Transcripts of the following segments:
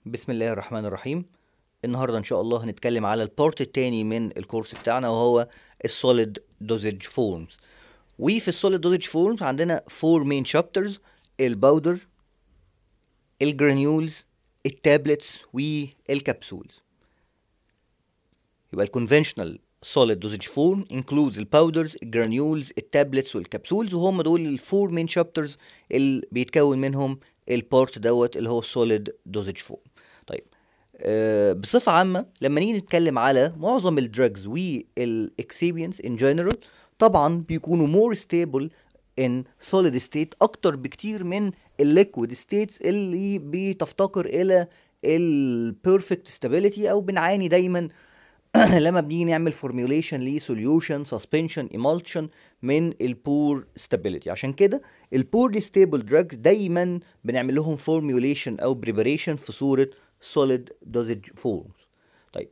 بسم الله الرحمن الرحيم. النهارده ان شاء الله هنتكلم على البارت التاني من الكورس بتاعنا وهو السوليد دوزج فورمز. وفي السوليد دوزج فورمز عندنا فور مين شابترز: الباودر، الجرانيولز، التابلتس والكبسولز. يبقى الكونفنشنال solid dosage form includes الباودرز، الجرانيولز، التابلتس والكبسولز، وهم دول الفور مين شابترز اللي بيتكون منهم البارت دوت اللي هو السوليد دوزج فورم. طيب بصفة عامة لما نيجي نتكلم على معظم الدراجز والاكسيبينس ان جنرال، طبعا بيكونوا more stable in solid state اكتر بكتير من الليكويد ستيتس اللي بتفتقر الى البيرفكت stability، او بنعاني دايما لما بنيجي نعمل فورميوليشن لسوليوشن سسبنشن ايمالشن من البور ستابيليتي. عشان كده البورلي ستيبل دراجز دايما بنعمل لهم فورميوليشن او بريباريشن في صوره solid dosage forms. طيب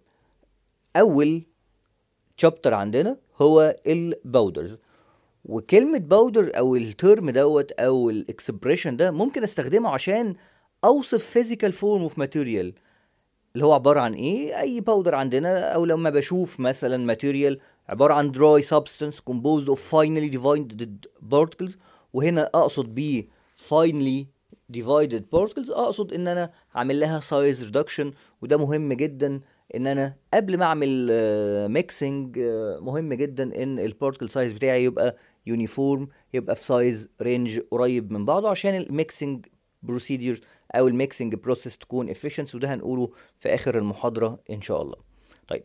اول شابتر عندنا هو الباودرز، وكلمة باودر او الترم دوت او الاكسبريشن ده ممكن استخدمه عشان اوصف physical form of material اللي هو عبارة عن ايه؟ اي باودر عندنا، او لما بشوف مثلا ماتيريال عبارة عن dry substance composed of finely divided particles، وهنا اقصد بيه finely divided particles اقصد ان انا اعمل لها size reduction. وده مهم جدا ان انا قبل ما اعمل mixing مهم جدا ان البارتكل سايز بتاعي يبقى يونيفورم، يبقى في سايز رينج قريب من بعضه عشان الميكسنج بروسيدير او الميكسنج بروسيس تكون efficient، وده هنقوله في اخر المحاضرة ان شاء الله. طيب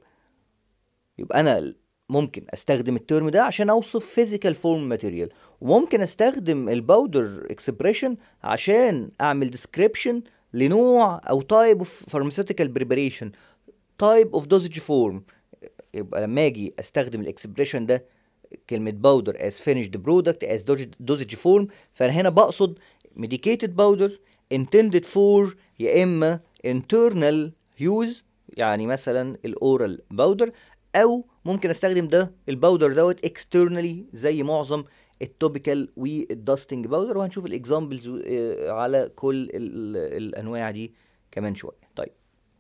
يبقى انا ممكن استخدم الترم ده عشان اوصف physical form material، وممكن استخدم الباودر expression عشان اعمل description لنوع او type of pharmaceutical preparation، type of dosage form. يبقى لما اجي استخدم الاكسبريشن ده كلمة powder as finished product as dosage form، فانا هنا بقصد medicated powder intended for يا اما internal use، يعني مثلا الاورال باودر، او ممكن استخدم ده الباودر دوت externally زي معظم التوبيكال والداستنج باودر، وهنشوف الاكزامبلز على كل الانواع دي كمان شويه. طيب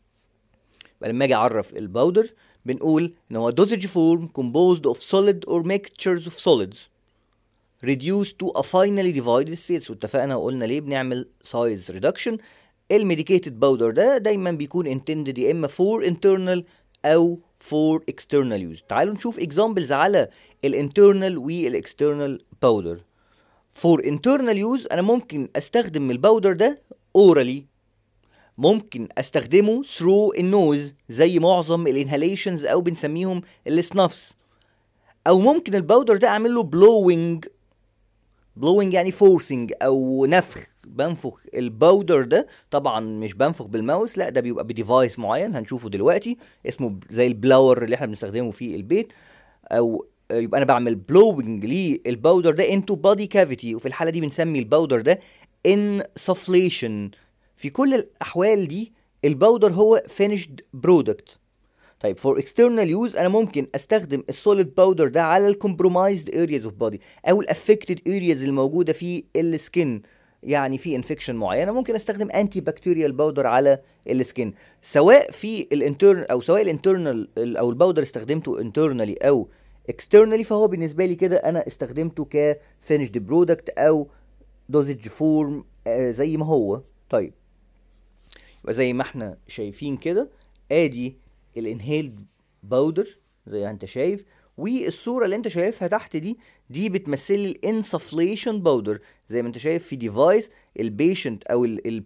لما اجي اعرف الباودر بنقول ان هو dosage form composed of solid or mixtures of solids reduced to a finely divided states. واتفقنا وقلنا ليه بنعمل size reduction. الميديكيتد باودر ده دايما بيكون intended يا اما for internal او for external use. تعالوا نشوف examples على الانترنال والاكسترنال باودر. for internal use انا ممكن استخدم الباودر ده orally، ممكن استخدمه through النوز زي معظم الانهاليشنز او بنسميهم السنافس، او ممكن الباودر ده اعمل له blowing يعني فورسنج او نفخ، بنفخ الباودر ده. طبعا مش بنفخ بالماوس، لا ده بيبقى بديفايس معين هنشوفه دلوقتي اسمه زي البلاور اللي احنا بنستخدمه في البيت. او يبقى انا بعمل بلوينج للباودر ده انتو بادي كافيتي، وفي الحاله دي بنسمي الباودر ده انسفليشن. في كل الاحوال دي الباودر هو finished product. طيب for external use انا ممكن استخدم السوليد باودر ده على الكومبرومايزد areas of body او الافكتد areas الموجوده في السكين، يعني في انفكشن معينه ممكن استخدم انتي بكتيريال باودر على السكين، سواء في الانترن او سواء الانترنال او الباودر استخدمته انترنالي او externally، فهو بالنسبه لي كده انا استخدمته ك finished product او dosage form زي ما هو. طيب يبقى زي ما احنا شايفين كده ادي الانهيلد باودر زي ما انت شايف، والصوره اللي انت شايفها تحت دي بتمثل الانسفليشن باودر. زي ما انت شايف في ديفايس البيشنت او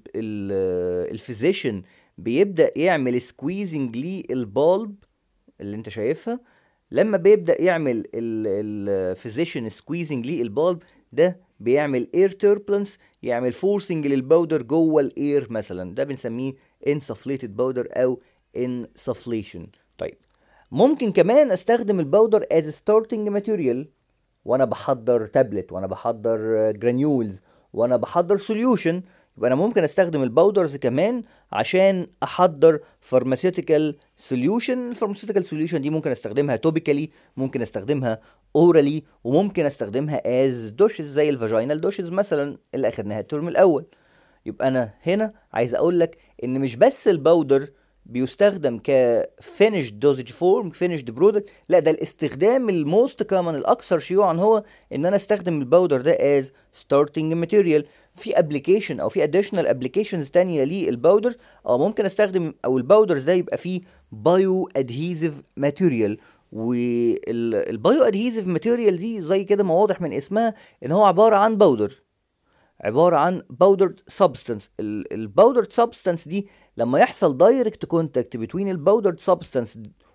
الفيزيشن بيبدا يعمل سكويزنج للبالب اللي انت شايفها. لما بيبدا يعمل الفيزيشن سكويزنج للبالب ده بيعمل اير توربلنس، يعمل فورسنج للباودر جوه الاير مثلا، ده بنسميه insuflated باودر او insufflation. طيب ممكن كمان استخدم الباودر as starting material وانا بحضر تابلت، وانا بحضر جرانيولز، وانا بحضر سوليوشن. يبقى انا ممكن استخدم الباودرز كمان عشان احضر فارماسيوتيكال سوليوشن. الفارماسيوتيكال سوليوشن دي ممكن استخدمها توبيكالي، ممكن استخدمها اورالي، وممكن استخدمها از دوشز زي الفاجينال دوشز مثلا اللي اخدناها الترم الاول. يبقى انا هنا عايز اقول لك ان مش بس الباودر بيستخدم كفينيشد دوزج فورم فينيشد برودكت، لا ده الاستخدام الموست كومن الاكثر شيوعا هو ان انا استخدم الباودر ده از ستارتنج ماتيريال. في ابلكيشن او في اديشنال ابلكيشنز تانية للباودر، او ممكن استخدم او الباودر ده يبقى فيه بايو ادهيزيف ماتيريال. والبايو ادهيزيف ماتيريال دي زي كده ما واضح من اسمها ان هو عباره عن باودر، عباره عن باودرد سبستانس. الباودرد سبستانس دي لما يحصل دايركت كونتاكت بين الباودرد سبستانس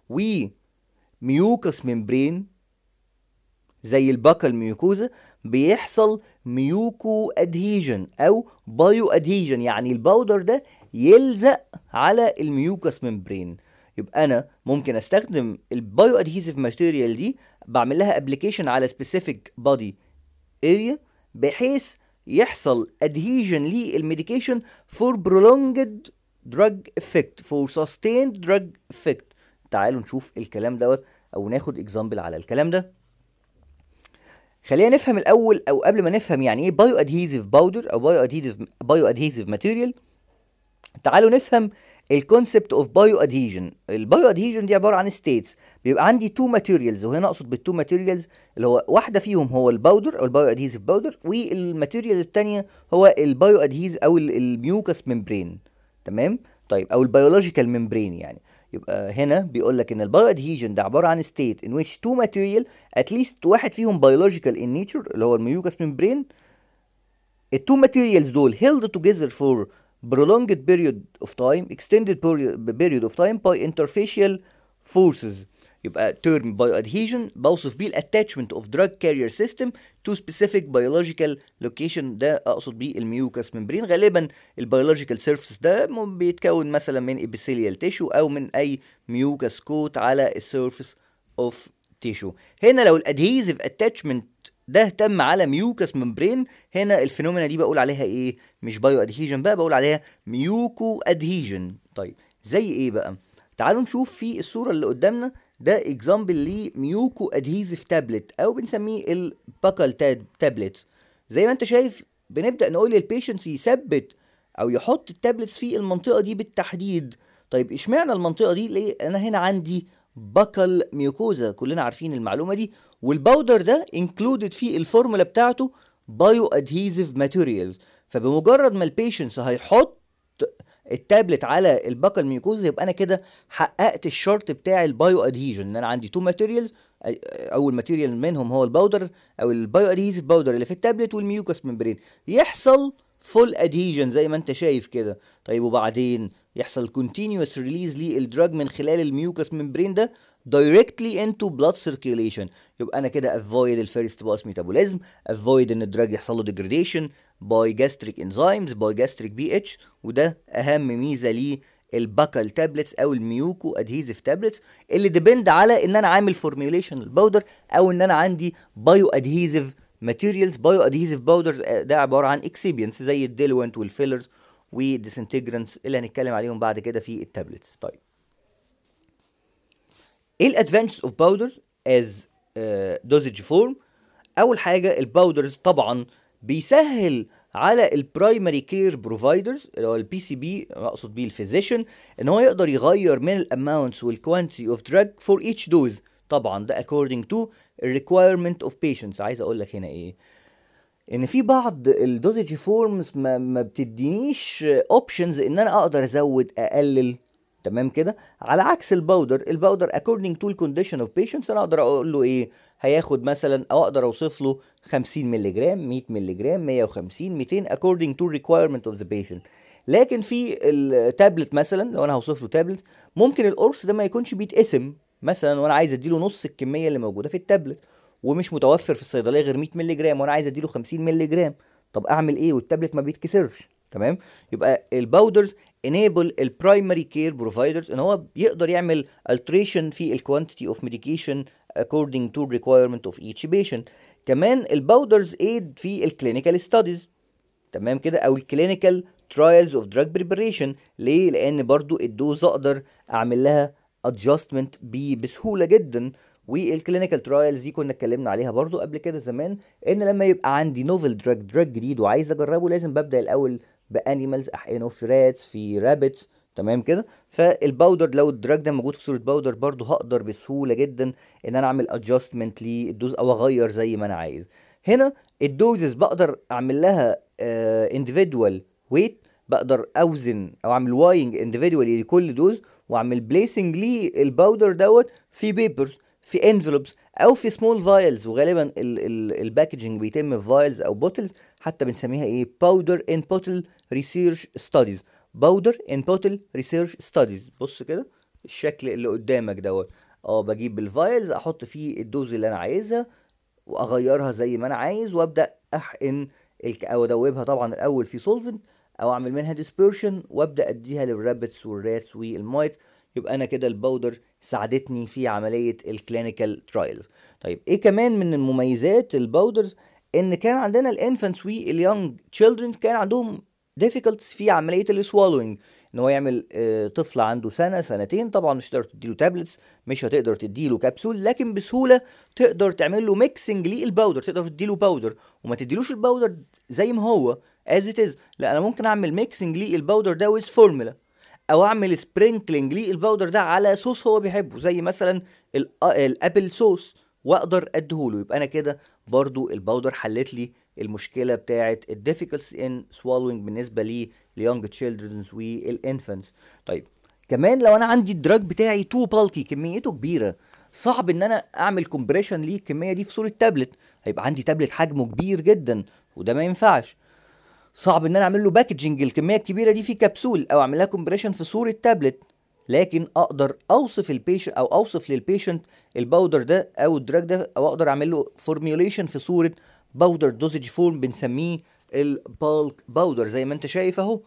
وميوكس ممبرين زي الباكال ميوكوزا بيحصل ميوكو ادهيجن او بايو ادهيجن، يعني الباودر ده يلزق على الميوكس ممبرين. يبقى انا ممكن استخدم البايو ادهيزيف ماتيريال دي، بعمل لها ابلكيشن على سبيسيفيك بودي اريا بحيث يحصل ادهيجن للميديكيشن فور prolonged drug effect for sustained drug effect. تعالوا نشوف الكلام دوت او ناخد اكزامبل على الكلام ده. خلينا نفهم الاول، او قبل ما نفهم يعني ايه بايو ادهيزيف باودر او بايو ادهيزيف ماتيريال، تعالوا نفهم الكونسبت اوف بايو ادهيجن. البايو ادهيجن دي عباره عن ستيتس، بيبقى عندي تو ماتيريالز، وهنا اقصد بالتو ماتيريالز اللي هو واحده فيهم هو الباودر او البايو ادهيزيف باودر، والماتيريال الثانيه هو البايو ادهيز او الميوكس ممبرين. تمام؟ طيب او البيولوجيكال ممبرين يعني. يبقى هنا بيقول لك ان البايو ادهيجن ده عباره عن ستيت ان which two material at least واحد فيهم biological in nature اللي هو الميوكس ممبرين. التو ماتيريالز دول held together for prolonged period of time extended period of time by interfacial forces. يبقى term bioadhesion بوصف بيه الاتاتشمنت of drug carrier system to specific biological location. ده اقصد بيه الميوكس ممبرين. غالبا البيولوجيكال سيرفيس ده بيتكون مثلا من epithelial tissue او من اي ميوكس كوت على السيرفيس اوف تيشو. هنا لو الادهيزيف اتاتشمنت ده تم على ميوكس ممبرين، هنا الفينومينا دي بقول عليها ايه؟ مش بايو ادهيجن بقى، بقول عليها ميوكو ادهيجن. طيب زي ايه بقى؟ تعالوا نشوف في الصوره اللي قدامنا ده اكزامبل لميوكو ادهيزيف تابلت او بنسميه الباكال تابلت. زي ما انت شايف بنبدا نقول للبيشنتس يثبت او يحط التابلتس في المنطقه دي بالتحديد. طيب اشمعنى المنطقه دي؟ ليه؟ انا هنا عندي باكال ميوكوزا، كلنا عارفين المعلومه دي، والباودر ده انكلودد في الفورمولا بتاعته بايو ادهيزيف ماتيريالز. فبمجرد ما البيشنتس هيحط التابلت على الباكال ميوكوزا يبقى انا كده حققت الشرط بتاع البايو ادهيجن، ان انا عندي تو ماتيريالز، اول ماتيريال منهم هو الباودر او البايو ادهيزيف باودر اللي في التابلت والميوكس ممبرين، يحصل فول ادهيجن زي ما انت شايف كده. طيب وبعدين يحصل continuous release للدراج من خلال الميوكس ممبرين ده directly into blood circulation. يبقى انا كده avoid الفيرست باس ميتابوليزم، avoid ان الدراج يحصل له degradation by gastric enzymes by gastric pH. وده اهم ميزه ليه الباكال تابلتس او الميوكو ادهيزيف تابلتس اللي ديبند على ان انا عامل فورميوليشن الباودر او ان انا عندي بايو ادهيزيف ماتيريالز. بايو ادهيزيف باودر ده عباره عن اكسيبينتس زي الديلوينت والفيلرز وديسنتجرانتس اللي هنتكلم عليهم بعد كده في التابلتس. طيب ايه الادفانتجز اوف باودر از دوزج فورم؟ اول حاجه الباودرز طبعا بيسهل على البرايمري كير بروفايدرز اللي هو البي سي بي، اقصد بيه الفيزيشن، ان هو يقدر يغير من الاماونتس والكوانتيتي اوف دراج فور ايتش دوز. طبعا ده according to requirement of patients. عايز اقول لك هنا ايه؟ ان في بعض الدوزج فورمز ما بتدينيش اوبشنز ان انا اقدر ازود اقلل. تمام كده؟ على عكس الباودر according to الكونديشن اوف patients انا اقدر اقول له ايه هياخد مثلا، او اقدر اوصف له 50 مللي جرام 100 مللي جرام 150 200 according to requirement of the patient. لكن في التابلت مثلا لو انا هوصف له تابلت ممكن القرص ده ما يكونش بيتقسم مثلا، وانا عايز اديله نص الكميه اللي موجوده في التابلت، ومش متوفر في الصيدليه غير 100 مللي جرام وانا عايز اديله 50 مللي جرام. طب اعمل ايه والتابلت ما بيتكسرش؟ تمام؟ يبقى الباودرز enable البرايمري كير بروفايدرز ان هو يقدر يعمل alteration في الكوانتيتي اوف ميديكيشن according to requirement of each patient. كمان الباودرز aid في الكلينيكال ستاديز. تمام كده؟ او الكلينيكال ترايلز اوف دراج بريبريشن. ليه؟ لان برضو الدوز اقدر اعمل لها ادجستمنت بسهوله جدا. والكلينيكال ترايلز دي كنا اتكلمنا عليها برضو قبل كده زمان، ان لما يبقى عندي نوفل دراج جديد وعايز اجربه لازم ببدا الاول بانيمالز، احقنه في راتس، في رابتس، تمام كده. فالباودر لو الدراج ده موجود في صوره باودر برضو هقدر بسهوله جدا ان انا اعمل ادجستمنت للدوز او اغير زي ما انا عايز. هنا الدوزز بقدر اعمل لها individual ويت، بقدر اوزن او اعمل واينج individually لكل دوز، واعمل بليسنج للباودر دوت في بيبرز، في انفلوبس، او في سمول فايلز. وغالبا الباكجينج بيتم في فايلز او بوتلز، حتى بنسميها ايه باودر ان بوتل ريسيرش ستاديز. باودر ان بوتل ريسيرش ستاديز. بص كده الشكل اللي قدامك دوت. بجيب الفايلز احط فيه الدوز اللي انا عايزها واغيرها زي ما انا عايز، وابدا احقن او ادوبها طبعا الاول في سولفنت، او اعمل منها ديسبرشن وابدا اديها للرابتس والراتس والمايت. يبقى انا كده الباودر ساعدتني في عمليه الكلينيكال ترايلز. طيب ايه كمان من المميزات الباودرز؟ ان كان عندنا الانفانتس واليونج تشيلدرن كان عندهم difficulties في عمليه السوالوينج، ان هو يعمل طفل عنده سنه سنتين طبعا مش هتقدر تديله تابلتس، مش هتقدر تديله كبسول، لكن بسهوله تقدر تعمل له ميكسنج للباودر، تقدر تديله باودر وما تديلوش الباودر زي ما هو as it is. لا، انا ممكن اعمل ميكسنج للباودر ده ويز فورمولا، او اعمل سبرينكلينج للباودر ده على صوص هو بيحبه زي مثلا الابل صوص، واقدر اديهوله. يبقى انا كده برضو الباودر حلت لي المشكله بتاعه الديفيكولتس ان سوالوينج بالنسبه لليونج تشيلدرنز والانفانتس. طيب كمان لو انا عندي الدراج بتاعي تو بالكي، كميته كبيره، صعب ان انا اعمل كومبريشن للكميه دي في صوره تابلت. هيبقى عندي تابلت حجمه كبير جدا وده ما ينفعش. صعب ان انا اعمل له باكجنج الكميه الكبيره دي في كبسول او اعمل لها كومبريشن في صوره تابلت. لكن اقدر اوصف البيشنت او اوصف للبيشنت الباودر ده او الدراج ده، او اقدر اعمل له فورميوليشن في صوره باودر دوزج فورم بنسميه البالك باودر. زي ما انت شايف اهو،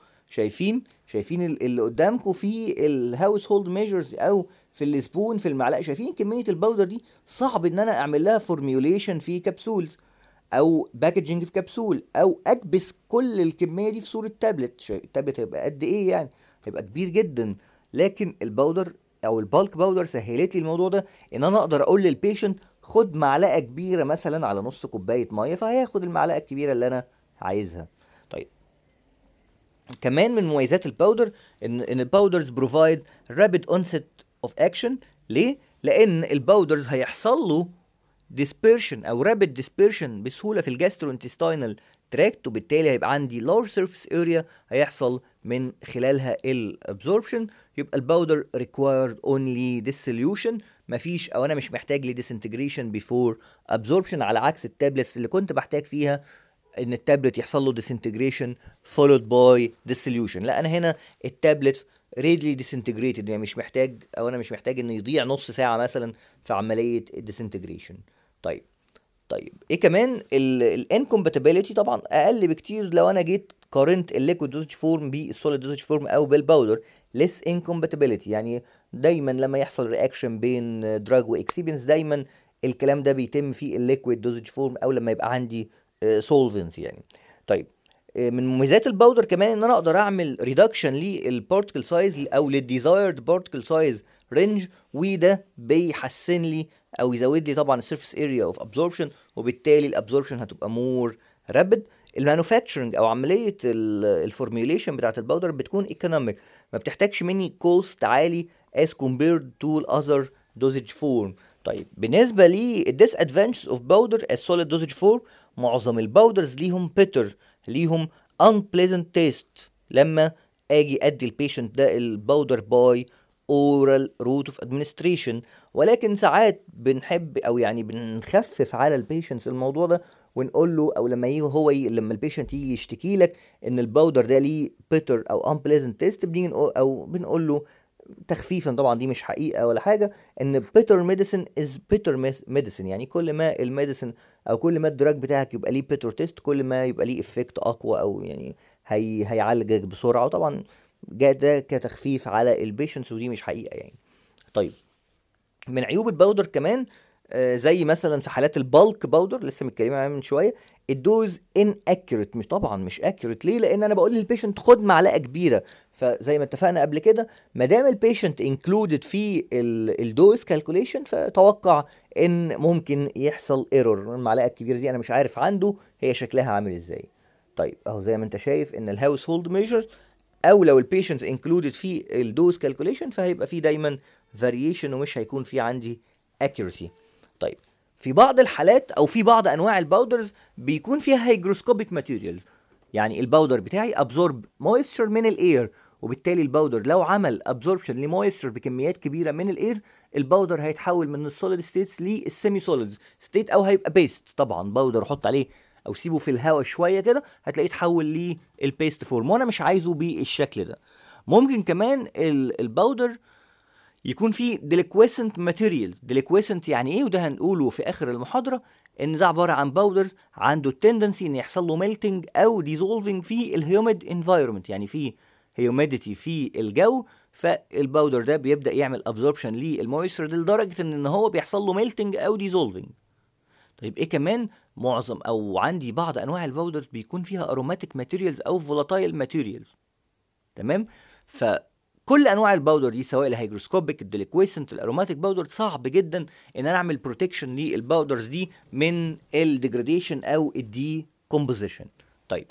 شايفين اللي قدامكم في الهاوس هولد ميجرز او في السبون في المعلقه، شايفين كميه الباودر دي؟ صعب ان انا اعمل لها فورميوليشن في كبسولز او باكجينج في كبسول، او اكبس كل الكميه دي في صوره تابلت. التابلت هيبقى قد ايه يعني؟ هيبقى كبير جدا. لكن الباودر او البالك باودر سهلت لي الموضوع ده، ان انا اقدر اقول للبيشنت خد معلقه كبيره مثلا على نص كوبايه ميه، فهياخد المعلقه الكبيره اللي انا عايزها. طيب كمان من مميزات الباودر ان الباودرز بروفايد رابيد اونست اوف اكشن. ليه؟ لان الباودرز هيحصل له dispersion او rapid dispersion بسهوله في الجاستروانتستينال تراكت، وبالتالي هيبقى عندي large surface area هيحصل من خلالها الابزوربشن. يبقى الباودر required only dissolution، مفيش او انا مش محتاج لي disintegration before absorption، على عكس التابلتس اللي كنت بحتاج فيها ان التابلت يحصل له disintegration followed by dissolution. لا، انا هنا التابلت readily disintegrated، يعني مش محتاج او انا مش محتاج انه يضيع نص ساعه مثلا في عمليه الديسنتجريشن. طيب ايه كمان؟ الانكومباتيبيليتي طبعا اقل بكتير لو انا جيت قارنت الليكويد دوزج فورم بالسوليد دوزج فورم او بالباودر. less incompatibility، يعني دايما لما يحصل رياكشن بين دراج واكسيبينس دايما الكلام ده بيتم في الليكويد دوزج فورم او لما يبقى عندي سولفنت يعني. طيب من مميزات الباودر كمان ان انا اقدر اعمل ريدكشن للبارتكل سايز او للديزايرد بارتكل سايز رينج، وده بيحسن لي او يزود لي طبعا السيرفيس اريا اوف ابزوربشن، وبالتالي الابزوربشن هتبقى مور رابيد. المانوفاكتشرنج او عمليه الفورميوليشن بتاعت الباودر بتكون ايكونوميك، ما بتحتاجش مني كوست عالي as compared to other dosage form. طيب بالنسبه للديس ادفانتجز اوف باودر as solid dosage form، معظم الباودرز ليهم بيتر، ليهم unpleasant taste لما اجي ادي البيشنت ده الباودر باي اورال روت اوف ادمنستريشن. ولكن ساعات بنحب او يعني بنخفف على البيشنتس الموضوع ده ونقول له، او لما يجي لما البيشنت يجي يشتكي لك ان الباودر ده ليه بيتر او unpleasant taste، بنيجي او بنقول له تخفيفا، طبعا دي مش حقيقه ولا حاجه، ان bitter medicine is bitter medicine. يعني كل ما الميديسن او كل ما الدراج بتاعك يبقى ليه bitter taste، كل ما يبقى ليه افكت اقوى، او يعني هيعالجك بسرعه. وطبعا جاء ده كتخفيف على البيشنتس، ودي مش حقيقه يعني. طيب من عيوب الباودر كمان زي مثلا في حالات البالك باودر لسه متكلمين عنها من شويه، الدوز ان اكيوريت، مش طبعا مش اكيوريت. ليه؟ لان انا بقول للبيشنت خد معلقه كبيره، فزي ما اتفقنا قبل كده ما دام البيشنت انكلودد في الدوز كالكوليشن، فتوقع ان ممكن يحصل ايرور. المعلقه الكبيره دي انا مش عارف عنده هي شكلها عامل ازاي. طيب اهو زي ما انت شايف ان الهاوس هولد ميجر او لو البيشنتس انكلودد في الدوز كالكوليشن فهيبقى في دايما فاريشن ومش هيكون في عندي accuracy. طيب في بعض الحالات او في بعض انواع الباودرز بيكون فيها هيجروسكوبيك ماتيريال، يعني الباودر بتاعي ابزورب مويستشر من الاير، وبالتالي الباودر لو عمل ابزوربشن لمويستشر بكميات كبيره من الاير الباودر هيتحول من السوليد ستيتس للسيمي سوليد ستيت او هيبقى بيست. طبعا باودر احط عليه او سيبه في الهواء شويه كده هتلاقيه اتحول للبيست فورم، وانا مش عايزه بالشكل ده. ممكن كمان الباودر يكون فيه ديليكويسنت ماتيريال. ديليكويسنت يعني ايه؟ وده هنقوله في اخر المحاضره، ان ده عباره عن باودر عنده التندنسي ان يحصل له ميلتنج او ديزولفنج في الهيوميد انفايرمنت، يعني في هيوميديتي في الجو، فالباودر ده بيبدا يعمل ابزوربشن للمويستر لدرجه ان هو بيحصل له ميلتنج او ديزولفنج. طيب ايه كمان؟ معظم او عندي بعض انواع الباودرز بيكون فيها اروماتيك ماتيريالز او فولاتايل ماتيريالز. تمام؟ فكل انواع الباودر دي سواء الهيجروسكوبيك الديليكويسنت الاروماتيك باودر صعب جدا ان انا اعمل بروتكشن للباودرز دي من الديجراديشن او الدي كومبوزيشن. طيب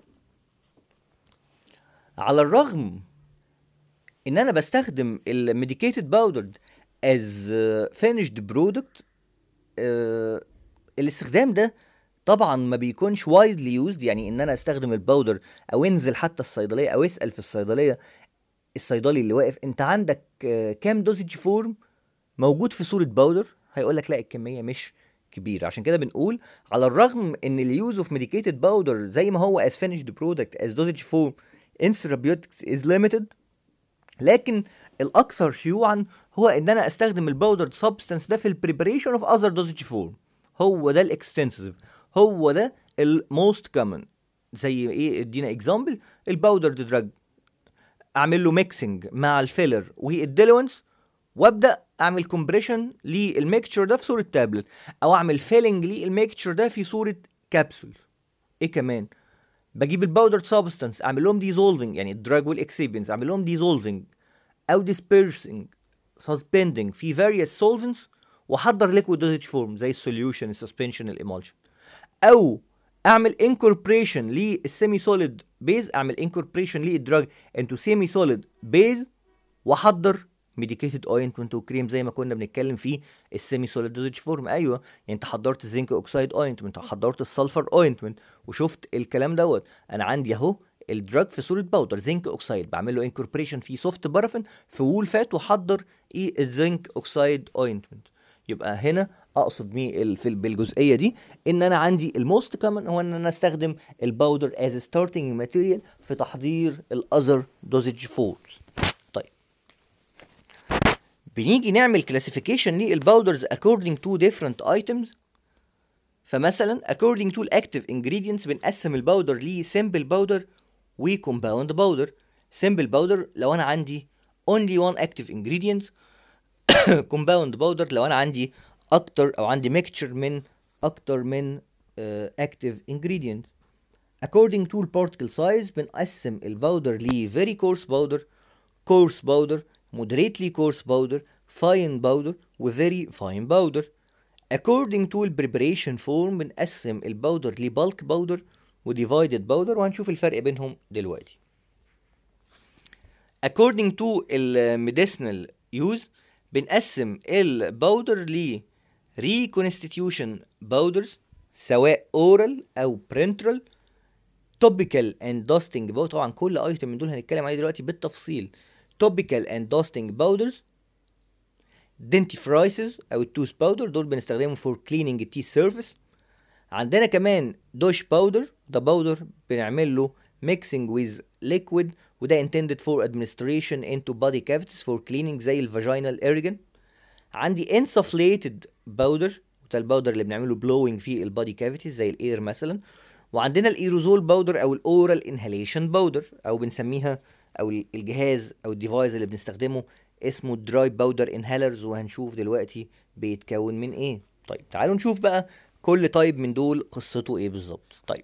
على الرغم ان انا بستخدم الميديكيتد باودر از فينيشد برودكت، الاستخدام ده طبعا ما بيكونش وايدلي يوزد، يعني ان انا استخدم الباودر او انزل حتى الصيدليه او اسال في الصيدليه الصيدلي اللي واقف انت عندك كام دوزج فورم موجود في صوره باودر، هيقول لك لا الكميه مش كبيره. عشان كده بنقول على الرغم ان اليوز اوف ميديكيتد باودر زي ما هو as finished product as dosage form in therapeutics is limited، لكن الاكثر شيوعا هو ان انا استخدم الباودر سبستانس ده في البريبريشن اوف اذر دوزج فورم. هو ده الاكستنسيف، هو ده الموست كومن. زي ايه؟ ادينا اكزامبل الباودر دراج، اعمل له ميكسنج مع الفيلر والديلونس وابدا اعمل كومبريشن للميكتشر ده في صوره تابلت، او اعمل فيلنج للميكتشر ده في صوره كابسول. ايه كمان؟ بجيب الباودر سبستانس اعمل لهم ديزولفنج، يعني الدراج والاكسيبينز اعمل لهم ديزولفنج او dispersing suspending في various solvents واحضر liquid dosage form زي السوليوشن السسبنشن الامالشن، او اعمل incorporation للسيمي سوليد بيز، اعمل incorporation للدراج into سيمي سوليد بيز واحضر ميديكيتد اوينتمنت وكريم زي ما كنا بنتكلم في السيمي سوليد دوزج فورم. ايوه يعني انت حضرت الزنك اوكسايد اوينتمنت وحضرت السلفر اوينتمنت وشفت الكلام دوت. انا عندي اهو الدراج في صوره باودر زنك اوكسايد بعمل له انكوربريشن في سوفت بارافين في وول فات واحضر ايه الزنك اوكسايد اوينتمنت. يبقى هنا اقصد بالجزئيه دي ان انا عندي الموست كومن هو ان انا استخدم الباودر از ستارتنج ماتيريال في تحضير الاذر دوزج فورمز. طيب بنيجي نعمل كلاسيفيكيشن للباودرز according to different items. فمثلا according to active ingredients بنقسم الباودر ل simple powder و compound powder. simple powder لو انا عندي only one active ingredient compound powder لو انا عندي اكتر او عندي mixture من اكتر من active ingredient. according to particle size بنقسم الباودر ل very coarse powder coarse powder moderately coarse powder fine powder و very fine powder. according to البريبريشن فورم بنقسم الباودر لبالك باودر وديفايدد باودر وهنشوف الفرق بينهم دلوقتي. according to الميديسنال يوز بنقسم الباودر ل reconstitution باودرز سواء اورال او برنترال topical and dusting powder. طبعا كل ايتم من دول هنتكلم عليه دلوقتي بالتفصيل. topical and dusting powders dentifrices او التوث باودر دول بنستخدمهم for cleaning التيث surface. عندنا كمان دوش باودر ده باودر بنعمل له mixing with liquid وده intended for administration into body cavities for cleaning زي الفاجينال اريجن. عندي insufflated باودر وده الباودر اللي بنعمله blowing في البادي كافيتيز زي الاير مثلا. وعندنا الايروزول باودر او الاورال انهاليشن باودر او بنسميها او الجهاز او الديفايس اللي بنستخدمه اسمه دراي باودر انهالرز وهنشوف دلوقتي بيتكون من ايه. طيب تعالوا نشوف بقى كل تايب من دول قصته ايه بالظبط. طيب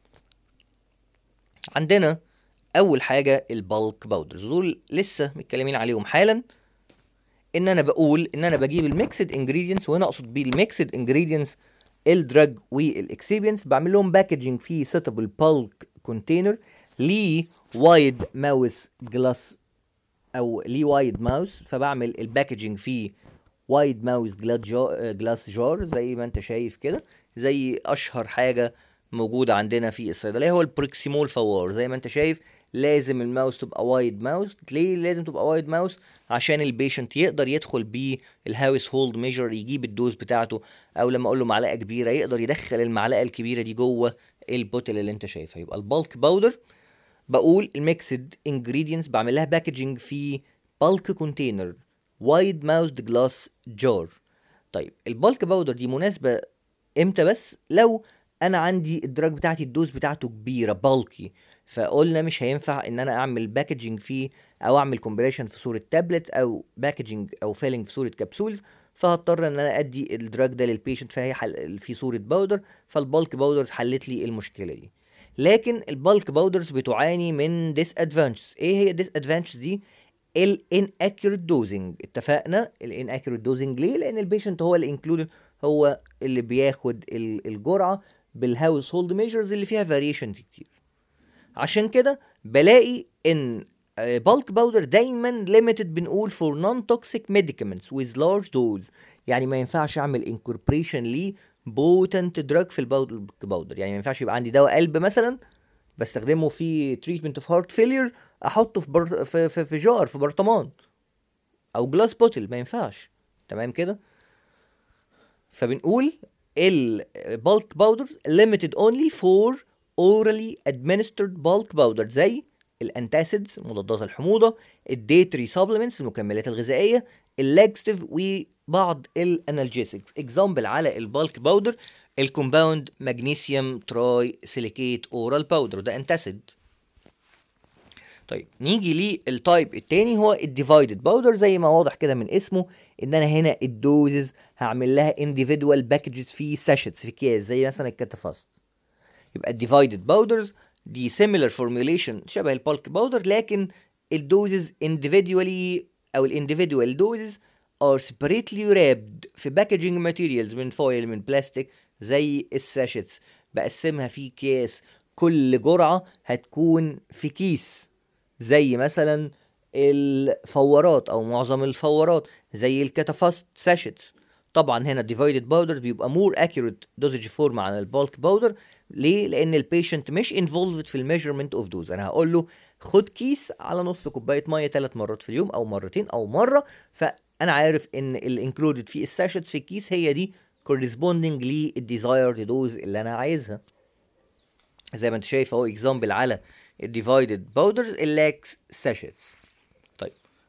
عندنا اول حاجه البالك باودرز دول لسه متكلمين عليهم حالا. ان انا بقول ان انا بجيب الميكسد انجريدينتس وهنا اقصد بيه الميكسد انجريدينتس الدراج والاكسيبينس بعمل لهم باكجينج في سيتابل بالك كونتينر ليه وايد ماوس جلاس او ليه وايد ماوس، فبعمل الباكجينج فيه وايد ماوس جلاس جار زي ما انت شايف كده. زي اشهر حاجه موجوده عندنا في الصيدليه هو البروكسيمول فوار. زي ما انت شايف لازم الماوس تبقى وايد ماوس. ليه لازم تبقى وايد ماوس؟ عشان البيشنت يقدر يدخل بيه الهاوس هولد ميجر، يجيب الدوز بتاعته، او لما اقول له معلقه كبيره يقدر يدخل المعلقه الكبيره دي جوه البوتل اللي انت شايفها. يبقى البالك باودر بقول الميكسد انجريدينتس بعمل لها باكجينج في بالك كونتينر وايد ماوسد جلاس جار. طيب البالك باودر دي مناسبه امتى؟ بس لو انا عندي الدراج بتاعتي الدوز بتاعته كبيره بالكي، فقلنا مش هينفع ان انا اعمل باكجينج فيه او اعمل كومبريشن في صوره تابلت او باكجينج او فيلنج في صوره كبسولز، فهضطر ان انا ادي الدراج ده للبيشنت فهي في صوره باودر. فالبالك باودرز حلت لي المشكله دي. لكن البالك باودرز بتعاني من ديس ادفانتجز. ايه هي ديس ادفانتجز دي؟ inaccurate دوزنج. اتفقنا inaccurate دوزنج ليه؟ لان البيشنت هو اللي انكلودد، هو اللي بياخد الجرعه بالهاوس هولد ميجرز اللي فيها فاريشن كتير. عشان كده بلاقي ان بالك باودر دايما limited، بنقول for non-toxic medicaments with large dose. يعني ما ينفعش اعمل incorporation ليه potent drug في البالك باودر. يعني ما ينفعش يبقى عندي دواء قلب مثلا بستخدمه في treatment of heart failure احطه في جار، في برطمان او جلاس بوتل، ما ينفعش. تمام كده؟ فبنقول البالك باودر limited only for orally administered bulk powder زي الانتاسيدز مضادات الحموضه، الديتري سبلمنتس المكملات الغذائيه، اللاكستيف، وبعض الانالجيسكس. اكزامبل على البالك باودر الكومباوند مغنيسيوم تراي سيليكيت اورال باودر، ده انتاسيد. طيب نيجي للتايب التاني هو الديفايدد باودر. زي ما واضح كده من اسمه ان انا هنا الدوزز هعمل لها individual باكجز في ساشيتس، في اكياس زي مثلا الكاتافاست. يبقى الديفايدد باودرز دي similar formulation شبه البالك باودر، لكن الدوزز individually او الانديفيدوال دوزز are separately wrapped في باكجينج ماتيريالز من فويل من بلاستيك زي الساشيتس. بقسمها في اكياس، كل جرعة هتكون في كيس زي مثلا الفورات او معظم الفورات زي الكاتافاست ساشيتس. طبعا هنا الديفايدد باودر بيبقى مور اكيوريت دوزج فورم عن البالك باودر. ليه؟ لان البيشنت مش انفولفد في الميجرمنت اوف دوز. انا هقول له خد كيس على نص كوبايه ميه 3 مرات في اليوم او مرتين او مره، فانا عارف ان الانكلودد في الساشيتس في الكيس هي دي corresponding للديزايرد دوز اللي انا عايزها. زي ما انت شايف اهو اكزامبل على الديفايدد باودرز اللاكس ساشيتس. طيب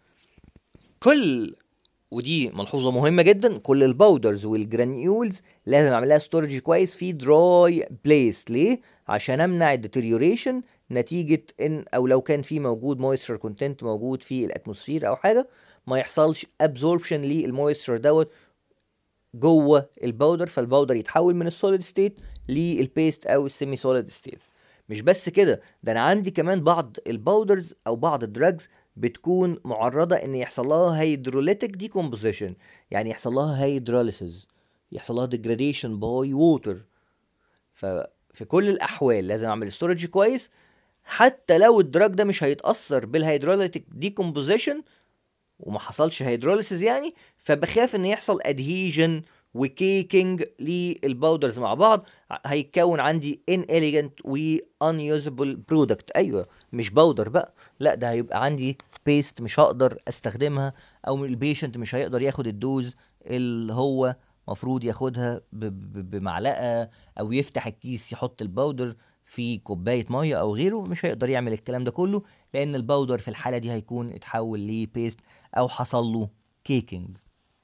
ودي ملحوظه مهمه جدا، كل الباودرز والجرانيولز لازم اعملها ستورج كويس في دراي بليس. ليه؟ عشان امنع الديتيريوريشن نتيجه ان او لو كان في موجود مويستشر كونتنت موجود في الاتموسفير او حاجه، ما يحصلش ابزوربشن للمويستشر دوت جوه الباودر، فالباودر يتحول من السوليد ستيت للبيست او السيمي سوليد ستيت. مش بس كده، ده انا عندي كمان بعض الباودرز او بعض الدراجز بتكون معرضه ان يحصل لها هيدروليتيك ديكومبوزيشن، يعني يحصل لها هيدروليسيس، يحصل لها ديجراديشن باي ووتر. ففي كل الاحوال لازم اعمل ستورج كويس، حتى لو الدراج ده مش هيتاثر بالهيدروليتيك ديكومبوزيشن وما حصلش هيدروليسيس يعني، فبخاف ان يحصل ادهيجن وكيكينج للباودرز مع بعض، هيتكون عندي inelegant و unusable product. ايوه مش باودر بقى، لا ده هيبقى عندي بيست مش هقدر استخدمها، او البيشنت مش هيقدر ياخد الدوز اللي هو مفروض ياخدها بمعلقه، او يفتح الكيس يحط الباودر في كوبايه ميه او غيره. مش هيقدر يعمل الكلام ده كله، لان الباودر في الحاله دي هيكون اتحول لبيست او حصل له كيكينج.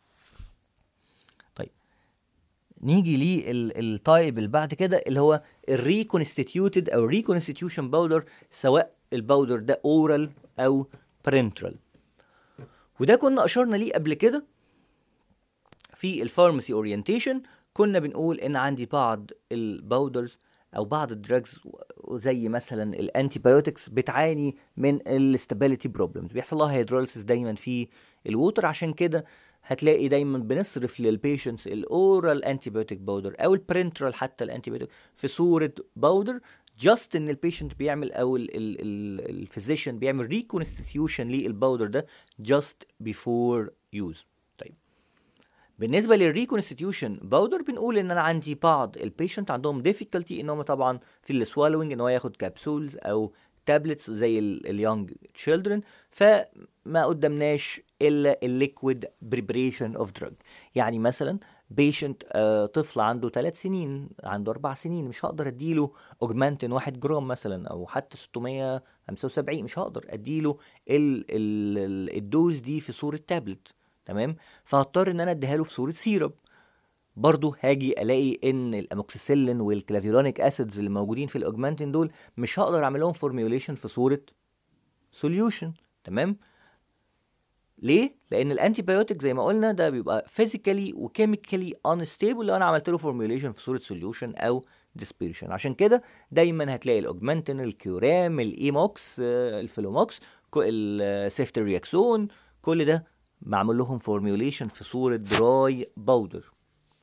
طيب نيجي للتايب اللي بعد كده اللي هو الريكونستيتيوتد او ريكونستيتيوشن باودر، سواء الباودر ده اورال او برينترال. وده كنا اشرنا ليه قبل كده في الفارماسي اورينتيشن. كنا بنقول ان عندي بعض الباودرز او بعض الدراجز زي مثلا الانتيبيوتكس بتعاني من الاستابيليتي بروبلمز، بيحصل لها هيدروليسيس دايما في الووتر. عشان كده هتلاقي دايما بنصرف للبيشنتس الاورال انتيبيوتيك باودر او البرينترال حتى الانتيبيوتيك في صوره باودر جاست ان البيشنت بيعمل او الفيزيشن بيعمل ريكونستيتيوشن للباودر ده جاست بيفور يوز. طيب بالنسبه للريكونستيتيوشن باودر بنقول ان انا عندي بعض البيشنت عندهم difficulty ان هم طبعا في السوالوينج ان هو ياخد كابسولز او تابلتس زي اليونج تشيلدرن، فما قدامناش الا الليكويد بريبريشن اوف دراج. يعني مثلا بيشنت طفل عنده 3 سنين، عنده 4 سنين، مش هقدر اديله اوجمانتين 1 جرام مثلا او حتى 675، مش هقدر اديله الدوز دي في صوره تابلت، تمام؟ فهضطر ان انا اديها له في صوره سيرب. برضو هاجي الاقي ان الاموكسيسيلين والكلافيرونيك اسيدز اللي موجودين في الاوجمانتين دول مش هقدر اعمل لهم فورميوليشن في صوره سوليوشن، تمام؟ ليه؟ لان الانتي بايوتيك زي ما قلنا ده بيبقى فيزيكالي وكيميكالي انستيبل لو انا عملت له فورميوليشن في صوره سوليوشن او ديسبيرشن. عشان كده دايما هتلاقي الاوجمانتين، الكيورام، الايموكس، الفلوموكس، السيفترياكسون، كل ده معمول لهم فورميوليشن في صوره دراي باودر.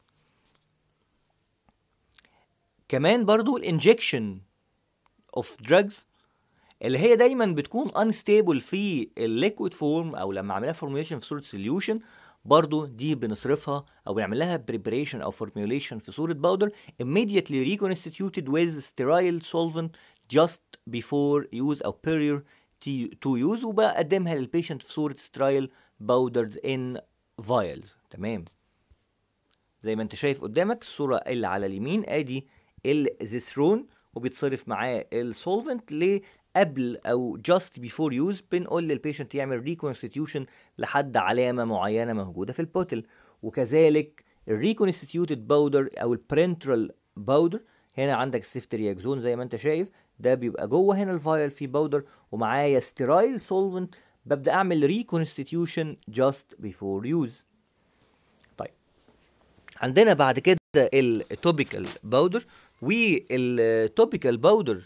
كمان برضو الانجكشن اوف دراجز اللي هي دايما بتكون unstable في الليكويد فورم او لما اعملها فورميوليشن في صوره سوليوشن، برضو دي بنصرفها او بنعمل لها preparation او formulation في صوره باودر immediately reconstituted with sterile solvent just before use او prior to use، وبقدمها للبيشنت في صوره sterile powders in vials، تمام؟ زي ما انت شايف قدامك الصوره اللي على اليمين ادي الزيثرون وبيتصرف معاه السولفنت قبل او just before use، بنقول للبيشنت يعمل ريكونستيتيوشن لحد علامه معينه موجوده في البوتل. وكذلك الريكونستيتيوتد باودر او البرنترال باودر، هنا عندك السيفترياكزون زي ما انت شايف ده بيبقى جوه هنا الفايل فيه باودر ومعايا ستيرايل سولفنت، ببدا اعمل ريكونستيتيوشن just before use. طيب عندنا بعد كده التوبيكال باودر، والتوبيكال باودر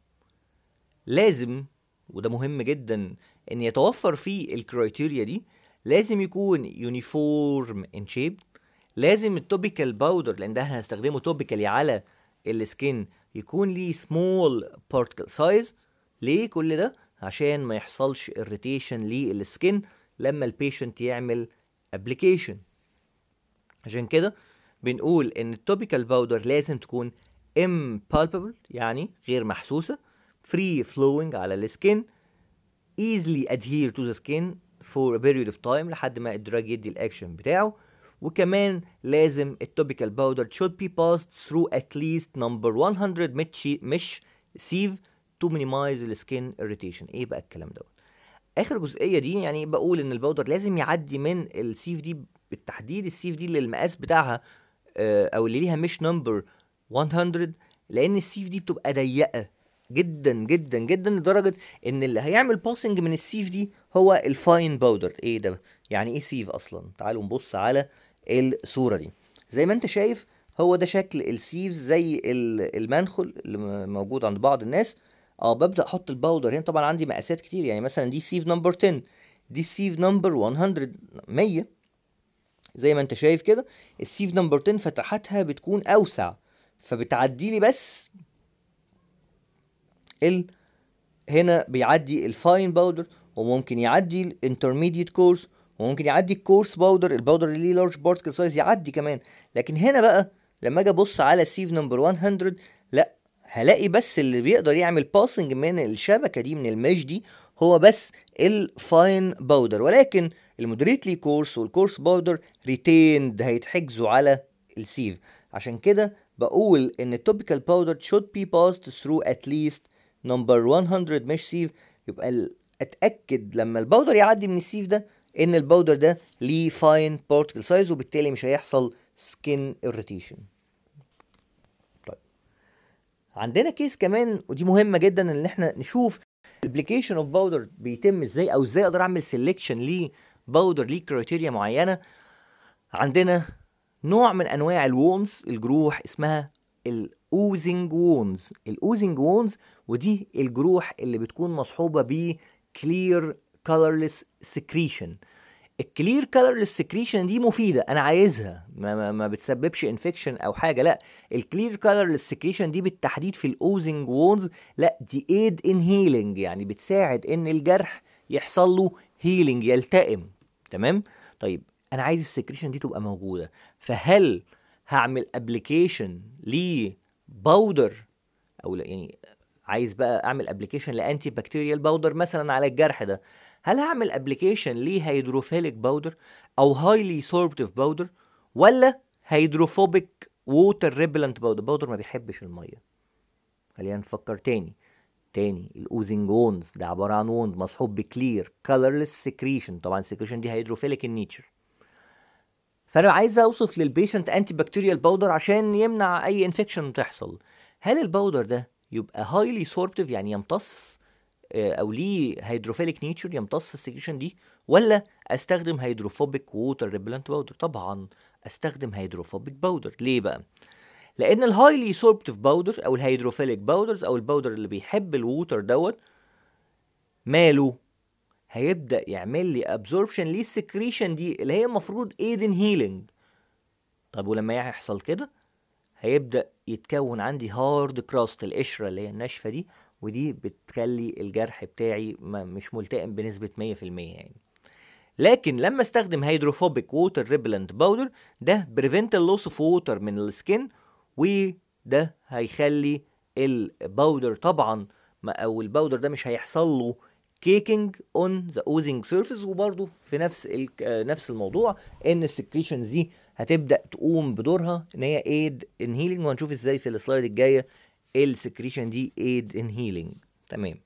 لازم، وده مهم جدا، ان يتوفر فيه الكرايتيريا دي، لازم يكون يونيفورم ان شيب، لازم التوبيكال باودر لان ده هنستخدمه توبيكالي على السكين يكون ليه سمول بارتكل سايز. ليه كل ده؟ عشان ما يحصلش irritation للسكين لما البيشنت يعمل ابليكيشن. عشان كده بنقول ان التوبيكال باودر لازم تكون impalpable يعني غير محسوسه، free flowing على السكين، easily adhere to the skin for a period of time لحد ما الدراج يدي الاكشن بتاعه. وكمان لازم التوبيكال باودر should be passed through at least number 100 mesh sieve to minimize the skin irritation. ايه بقى الكلام دوت؟ اخر جزئيه دي يعني بقول ان الباودر لازم يعدي من السيف دي بالتحديد، السيف دي اللي المقاس بتاعها او اللي ليها مش نمبر 100، لان السيف دي بتبقى ضيقه جدا جدا جدا لدرجه ان اللي هيعمل باسنج من السيف دي هو الفاين باودر. ايه ده؟ يعني ايه سيف اصلا؟ تعالوا نبص على الصوره دي. زي ما انت شايف هو ده شكل السيف زي المنخل اللي موجود عند بعض الناس. ببدا احط الباودر هنا، طبعا عندي مقاسات كتير، يعني مثلا دي سيف نمبر 10، دي سيف نمبر 100. زي ما انت شايف كده السيف نمبر 10 فتحاتها بتكون اوسع، فبتعدي لي بس هنا بيعدي الفاين باودر، وممكن يعدي الانترميديت كورس، وممكن يعدي الكورس باودر، الباودر اللي ليه لارج بارتكل سايز يعدي كمان. لكن هنا بقى لما اجي ابص على سيف نمبر 100 لا، هلاقي بس اللي بيقدر يعمل باسنج من الشبكه دي من الميش دي هو بس الفاين باودر، ولكن المودريتلي كورس والكورس باودر ريتيند هيتحجزوا على السيف. عشان كده بقول ان التوبيكال باودر should be passed through at least number 100 مش سيف. يبقى اتاكد لما الباودر يعدي من السيف ده ان الباودر ده ليه فاين بارتكل سايز، وبالتالي مش هيحصل سكين irritation. طيب عندنا كيس كمان ودي مهمه جدا ان احنا نشوف الابليكيشن اوف باودر بيتم ازاي، او ازاي اقدر اعمل سيلكشن لباودر ليه كرايتيريا معينه. عندنا نوع من انواع الوونز، الجروح اسمها الاوزنج وونز. الاوزنج وونز ودي الجروح اللي بتكون مصحوبه ب clear colorless secretion. الكلير كلرلس سكريشن دي مفيده، انا عايزها، ما بتسببش انفكشن او حاجه، لا. الكلير كلرلس سكريشن دي بالتحديد في الاوزنج وونز، لا دي ايد ان هيلينج، يعني بتساعد ان الجرح يحصل له هيلينج، يلتئم. تمام. طيب انا عايز السكريشن دي تبقى موجوده، فهل هعمل ابلكيشن لباودر او لا، يعني عايز بقى اعمل ابلكيشن لانتي بكتيريال باودر مثلا على الجرح ده، هل هعمل ابلكيشن لهيدروفيليك باودر او هايلي سوربتيف باودر، ولا هيدروفوبيك ووتر ريبلنت باودر؟ باودر ما بيحبش الميه. خلينا نفكر تاني الاوزنج وونز ده عباره عن ووند مصحوب بكلير كلرلس سكريشن، طبعا السكريشن دي هيدروفيليك النيتشر، فانا عايز اوصف للبيشنت انتي بكتيريال باودر عشان يمنع اي انفكشن تحصل. هل الباودر ده يبقى هايلي سوربتيف يعني يمتص او ليه هيدروفيليك نيتشر يمتص السكريشن دي، ولا استخدم هيدروفوبيك ووتر ريبلنت باودر؟ طبعا استخدم هيدروفوبيك باودر. ليه بقى؟ لان الهايلي سوربتيف باودر او الهيدروفيليك باودرز او الباودر اللي بيحب الووتر دوت ماله هيبدا يعمل لي ابزوربشن للسكريشن دي اللي هي المفروض ايدن هيلينج. طب ولما يحصل كده هيبدأ يتكون عندي هارد كراست، القشرة اللي هي الناشفة دي، ودي بتخلي الجرح بتاعي مش ملتئم بنسبة 100% يعني. لكن لما استخدم هيدروفوبيك ووتر ريبلنت باودر ده بريفنت اللوس اوف ووتر من السكين، وده هيخلي الباودر طبعا او الباودر ده مش هيحصل له كيكينج اون ذا اوزنج سيرفيس، وبرده في نفس الموضوع ان السكريشنز دي هتبدا تقوم بدورها ان هي ايد ان هيلينج، وهنشوف ازاي في السلايد الجايه السكريشن دي ايد ان هيلينج. تمام.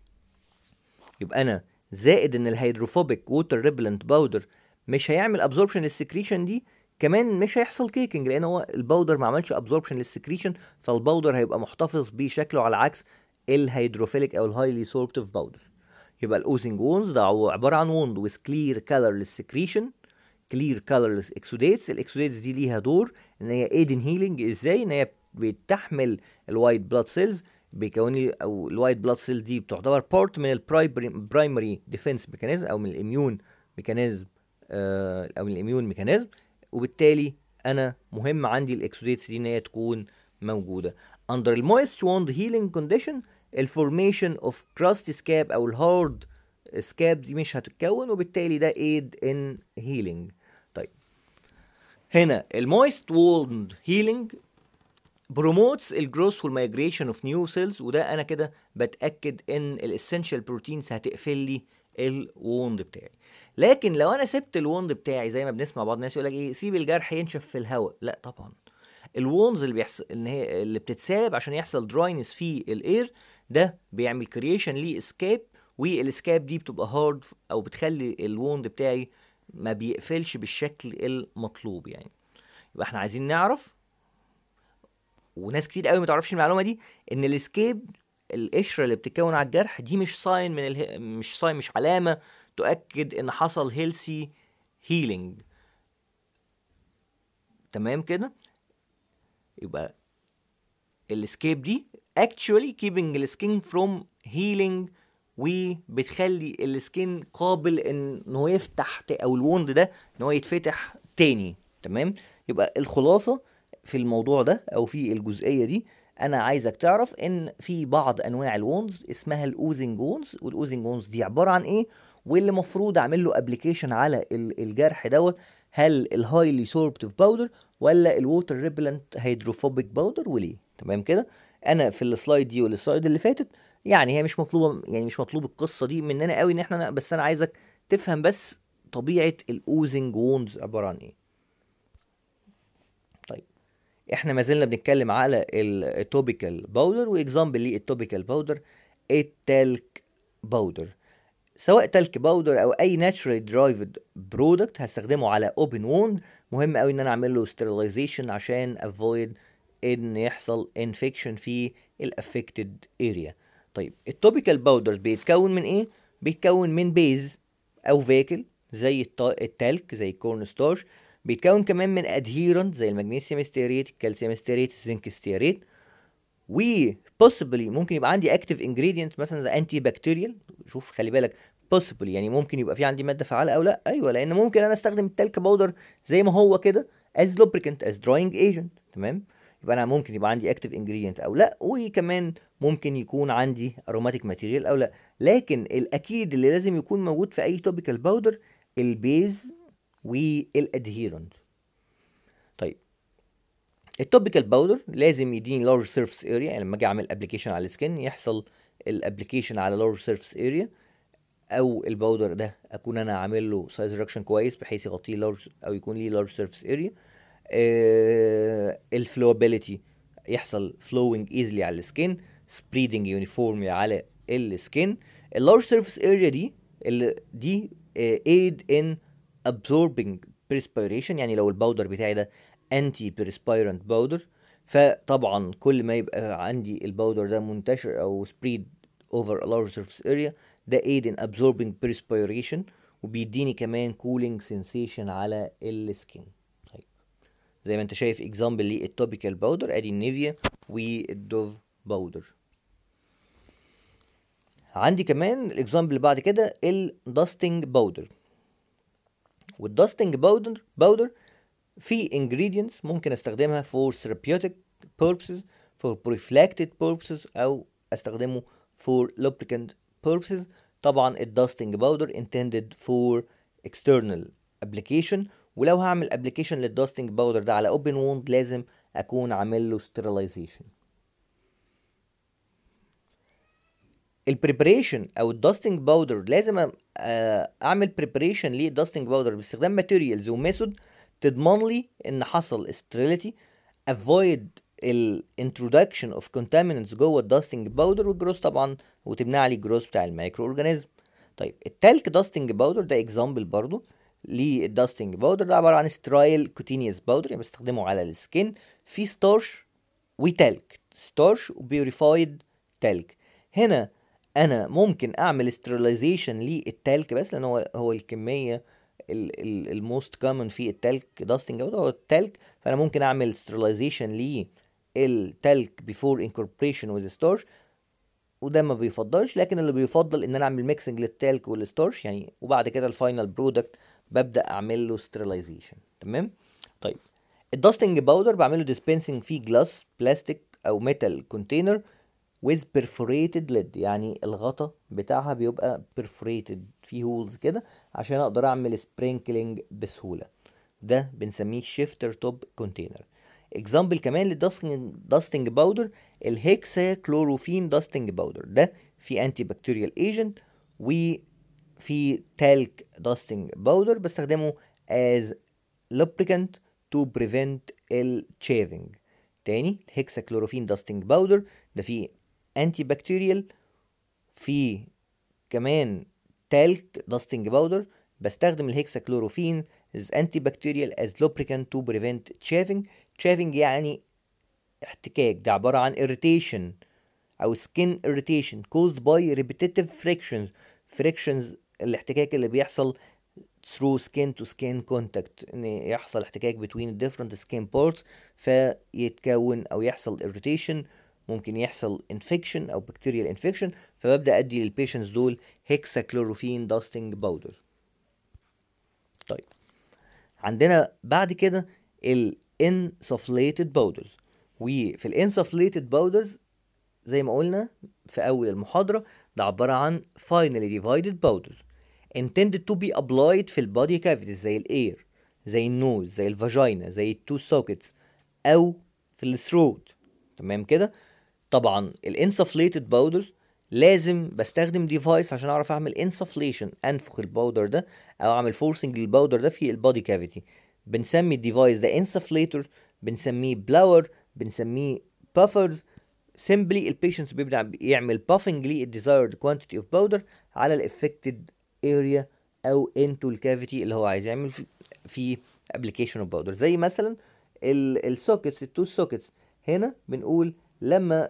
يبقى انا زائد ان الهيدروفوبيك ووتر ريبلنت باودر مش هيعمل ابزوربشن للسكريشن دي، كمان مش هيحصل كيكنج لان هو الباودر ما عملش ابزوربشن للسكريشن، فالباودر هيبقى محتفظ بشكله على عكس الهيدروفيليك او الهايلي سوربتيف باودر. يبقى الاوزنج وونز ده عباره عن ووند with clear colorless secretion clear colorless exudates. الاكسوديتس دي ليها دور ان هي ايدن هيلينج. ازاي؟ ان هي بتحمل الوايت بلاد سيلز، بيكون لي او الوايت بلاد سيل دي بتعتبر بارت من البرايمري ديفense ميكانيزم او من الاميون ميكانيزم او من الاميون ميكانيزم، وبالتالي انا مهم عندي الاكسوديتس دي ان هي تكون موجوده. under المويست wound healing condition الفورميشن اوف crusty scab او الهارد سكاب دي مش هتتكون، وبالتالي ده ايد ان هيلينج. طيب هنا المويست ووند هيلينج بروموتس الجروث والمايجريشن اوف نيو سيلز، وده انا كده بتاكد ان الاسينشال بروتينز هتقفل لي الووند بتاعي. لكن لو انا سبت الووند بتاعي زي ما بنسمع بعض الناس يقول لك ايه، سيب الجرح ينشف في الهواء، لا طبعا. الوونز اللي بيحصل ان هي اللي بتتساب عشان يحصل دراينس في الاير ده بيعمل كرييشن لاسكاب، والاسكاب دي بتبقى هارد او بتخلي الووند بتاعي ما بيقفلش بالشكل المطلوب يعني. يبقى احنا عايزين نعرف، وناس كتير قوي ما تعرفش المعلومه دي، ان الاسكيب القشره اللي بتتكون على الجرح دي مش ساين مش علامه تؤكد ان حصل هيلثي هيلينج. تمام كده. يبقى الاسكيب دي actually keeping السكين from healing، وبتخلي السكين قابل ان هو يفتح او الوند ده ان هو يتفتح تاني. تمام. يبقى الخلاصه في الموضوع ده او في الجزئيه دي انا عايزك تعرف ان في بعض انواع الوونز اسمها الاوزنج وونز، والاوزنج وونز دي عباره عن ايه، واللي المفروض اعمل له ابلكيشن على الجرح دوت، هل الهايلي سوربتيف باودر ولا الووتر ريبلنت هيدروفوبيك باودر، وليه. تمام كده. انا في السلايد دي والسلايد اللي فاتت يعني هي مش مطلوبه، يعني مش مطلوب القصه دي مننا قوي ان احنا، بس انا عايزك تفهم بس طبيعه الاوزنج وونز عباره عن ايه. طيب احنا ما زلنا بنتكلم على التوبيكال باودر، واكزامبل للتوبيكال باودر التلك باودر. سواء تلك باودر او اي ناتشورال درايفد برودكت هستخدمه على اوبن ووند، مهم قوي ان انا اعمل له ستيرلايزيشن عشان افويد ان يحصل انفكشن في الافكتد اريا. طيب التوبيكال باودرز بيتكون من ايه؟ بيتكون من بيز او فيكل زي التلك زي الكورن ستارش، بيتكون كمان من ادهيرنت زي المغنيسيوم ستياريت، الكالسيوم ستياريت، الزنك ستياريت، و possibly ممكن يبقى عندي active ingredient مثلا زي انتي بكتيريال. شوف خلي بالك possible، يعني ممكن يبقى في عندي ماده فعاله او لا. ايوه، لان ممكن انا استخدم التلك باودر زي ما هو كده as lubricant as drying agent. تمام، يبقى انا ممكن يبقى عندي active ingredient او لا، وكمان ممكن يكون عندي aromatic material او لا. لكن الاكيد اللي لازم يكون موجود في اي توبيكال باودر البيز والادهيرنت. طيب التوبيكال باودر لازم يديني لارج سيرفيس اريا، يعني لما اجي اعمل ابلكيشن على السكن يحصل الابلكيشن على لارج سيرفيس اريا، او الباودر ده اكون انا عامل له سايز ريدكشن كويس بحيث يغطيه لارج او يكون ليه لارج سيرفيس اريا. الفلوابيليتي يحصل flowing easily على السكين، spreading uniformly على السكين. اللارج سيرفيس اريا دي aid in absorbing perspiration، يعني لو الباودر بتاعي ده anti perspirant باودر، فطبعا كل ما يبقى عندي الباودر ده منتشر او spread over a large surface area ده aid in absorbing perspiration، وبيديني كمان cooling sensation على السكين. طيب زي ما انت شايف اكزامبل للتوبيكال باودر، ادي النيفيا والدوف باودر. عندي كمان الاكزامبل اللي بعد كده الداستنج باودر. والداستنج باودر في ingredients ممكن استخدمها for therapeutic purposes, for prophylactic purposes، او استخدمه for lubricant purposes. طبعا الداستنج باودر intended for external application، ولو هعمل application للداستنج باودر ده على open wound لازم اكون عامل له sterilization. البريبريشن او الداستنج باودر لازم اعمل بريبريشن للداستنج باودر باستخدام ماتيريالز وميثود تضمن لي ان حصل sterility، avoid الانترودكشن اوف contaminants جوه الداستنج باودر والجروس طبعا، وتمنع لي الجروس بتاع المايكرو اورجانيزم. طيب التلك داستنج باودر ده اكزامبل برضو للداستنج باودر، ده عباره عن سترايل كوتينيوس باودر، يعني بستخدمه على السكين في ستارش وتلك، ستارش وبيوريفايد تلك. هنا انا ممكن اعمل sterilization للتلك بس، لان هو الكميه الموست كومن في التلك داستنج هو التلك، فانا ممكن اعمل sterilization للتلك before incorporation with starch، وده ما بيفضلش. لكن اللي بيفضل ان انا اعمل ميكسنج للتلك والستارش يعني، وبعد كده الفاينل برودكت ببدا اعمل له sterilization. تمام. طيب الداستنج باودر بعمله dispensing في جلاس بلاستيك او ميتال كونتينر with perforated lid، يعني الغطا بتاعها بيبقى perforated فيه هولز كده عشان اقدر اعمل sprinkling بسهولة. ده بنسميه شيفتر توب كونتينر. اكزامبل كمان للداستنج باودر الهيكسا كلوروفين داستنج باودر، ده في انتي بكتيريال ايجنت، وفي تالك داستنج باودر بستخدمه as lubricant to prevent الشافنج. تاني الهيكسا كلوروفين داستنج باودر ده فيه انتي بكتيريال، في كمان تالك داستنج باودر بستخدم الهيكسا كلوروفين as antibacterial as lubricant to prevent chafing. chafing يعني احتكاك، ده عبارة عن irritation أو skin irritation caused by repetitive frictions الاحتكاك اللي بيحصل through skin to skin contact، ان يحصل احتكاك between different skin parts فيتكون او يحصل irritation، ممكن يحصل infection او bacterial infection، فببدأ ادي للبيشنتس دول hexachlorophene dusting powder. طيب عندنا بعد كده ال insufflated powders، وفي ال insufflated powders زي ما قلنا في اول المحاضرة ده عبارة عن finely divided powders intended to be applied في البادي كافيتيز زي الاير، زي النوز، زي الفاجينا، زي التو سوكيتس، او في الثروت. تمام كده. طبعا الانسفليتد باودرز لازم بستخدم ديفايس عشان اعرف اعمل انسفليشن، انفخ الباودر ده او اعمل فورسنج للباودر ده في البادي كافيتي. بنسمي الديفايس ده انسفليتور، بنسميه بلاور، بنسميه بافرز. سيمبلي البيشنتس بيبدا يعمل بافنج للديزايرد كوانتيتي اوف باودر على الافكتد اريا او انتو الكافيتي اللي هو عايز يعمل في ابلكيشن اوف باودر. زي مثلا السوكيتس، التو سوكيتس هنا بنقول لما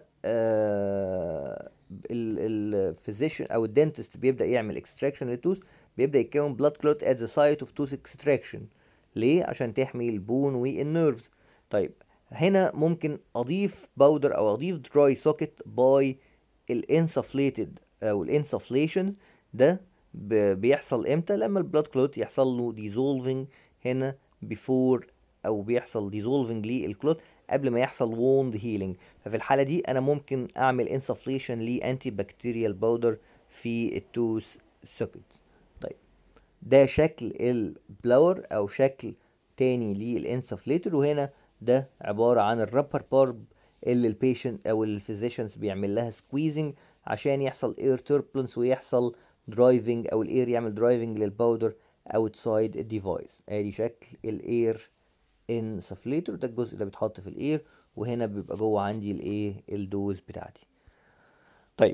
الفيزيشن او الدنتست بيبدا يعمل اكستراكشن للتوث بيبدا يتكون بلاد كلوت ات ذا سايت اوف توث اكستراكشن. ليه؟ عشان تحمي البون والنيرفز. طيب هنا ممكن اضيف باودر او اضيف دراي سوكيت باي الانسفليتد او الانسفليشن ده بيحصل امتى؟ لما البلاد كلوت يحصل له ديزولفنج هنا بيفور، او بيحصل ديزولفنج للكلوت قبل ما يحصل ووند هيلينج. ففي الحاله دي انا ممكن اعمل انسفليشن لانتي بكتيريال باودر في التوث سوكت. طيب ده شكل البلاور او شكل تاني للانسفليتور. وهنا ده عباره عن الرابر بارب اللي البيشنت او الفيزيشنز بيعمل لها سكويزنج عشان يحصل اير توربلنس ويحصل درايفنج، او الاير يعمل درايفنج للباودر اوتسايد الديفايس. ادي شكل الاير انسفليتور، ده الجزء ده بيتحط في الاير، وهنا بيبقى جوه عندي الايه الدوز بتاعتي. طيب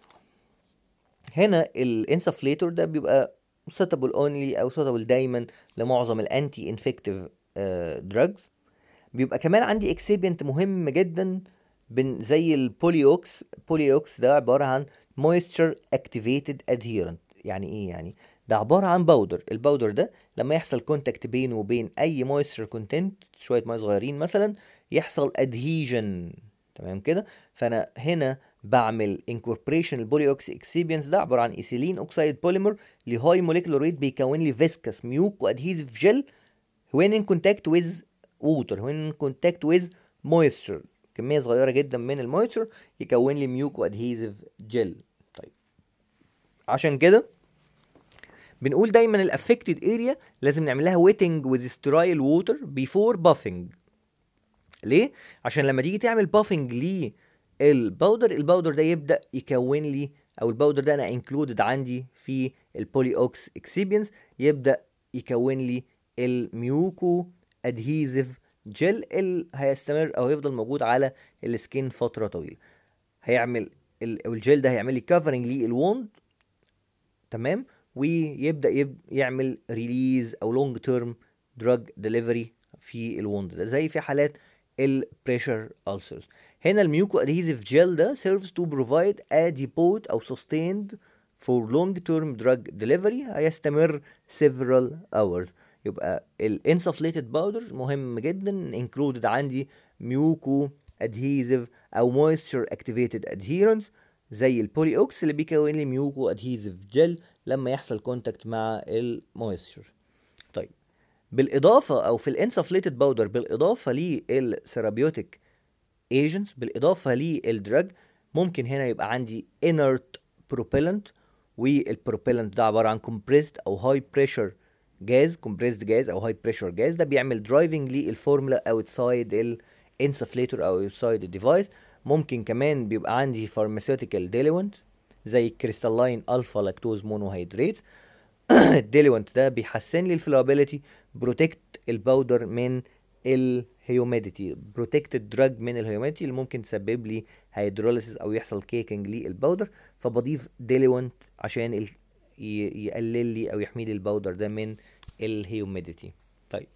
هنا الانسفليتور ده بيبقى suitable only او suitable دايما لمعظم الانتي انفكتيف دراجز. بيبقى كمان عندي اكسيبينت مهم جدا زي البوليوكس. البوليوكس ده عباره عن moisture activated adherent. يعني ايه؟ يعني ده عباره عن باودر. الباودر ده لما يحصل كونتاكت بينه وبين اي moisture content، شويه ميه صغيرين مثلا، يحصل adhesion. تمام كده. فانا هنا بعمل incorporation البوليوكس اكسيبينس. ده عباره عن ايثيلين اوكسيد بوليمر لهاي موليكولار ريت بيكون لي فيسكس ميوكو ادهيزيف جل when in contact with water when in contact with moisture. كمية صغيرة جدا من المويستشر يكون لي ميوكو ادهيزيف جل. طيب عشان كده بنقول دايما الافكتد اريا لازم نعمل لها wetting with sterile water before buffing. ليه؟ عشان لما تيجي تعمل buffing للباودر، الباودر ده يبدأ يكون لي، او الباودر ده انا included عندي في البولي اوكس اكسيبينس، يبدأ يكون لي الميوكو ادهيزيف جل اللي هيستمر او هيفضل موجود على السكين فتره طويله. هيعمل الجل ده هيعمل لي كفرنج للوند، تمام، ويبدا يعمل ريليز او لونج تيرم دراج ديليفري في الوند ده، زي في حالات البريشر ulcers. هنا الميوكو ادهيزيف جل ده serves to provide a depot او sustained for long term drug delivery هيستمر several hours. يبقى الانسفليتد باودر مهم جدا included عندي ميوكو ادهيزيف او moisture activated adherents زي البولي اوكس اللي بيكون لي ميوكو ادهيزيف جل لما يحصل كونتاكت مع المويستشر. طيب بالاضافه او في الانسفليتد باودر بالاضافه للثيرابيوتيك ايجنتس، بالاضافه للدراج، ممكن هنا يبقى عندي inert propellant. والبروبيلنت ده عباره عن compressed او high pressure جاز، compressed جاز او high pressure جاز، ده بيعمل درايفنج للفورمولا outside الانسفليتور او outside الديفايس. ممكن كمان بيبقى عندي pharmaceutical diluent زي الكريستالين الفا لاكتوز مونوهيدرات. الديليونت ده بيحسن لي الفلابيليتي، بروتكت الباودر من الهيوميديتي، بروتكت الدراج من الهيوميديتي اللي ممكن تسبب لي هيدروليسيس او يحصل كيكنج للباودر. فبضيف ديليونت عشان يقلل لي او يحمي لي الباودر ده من الهيوميديتي. طيب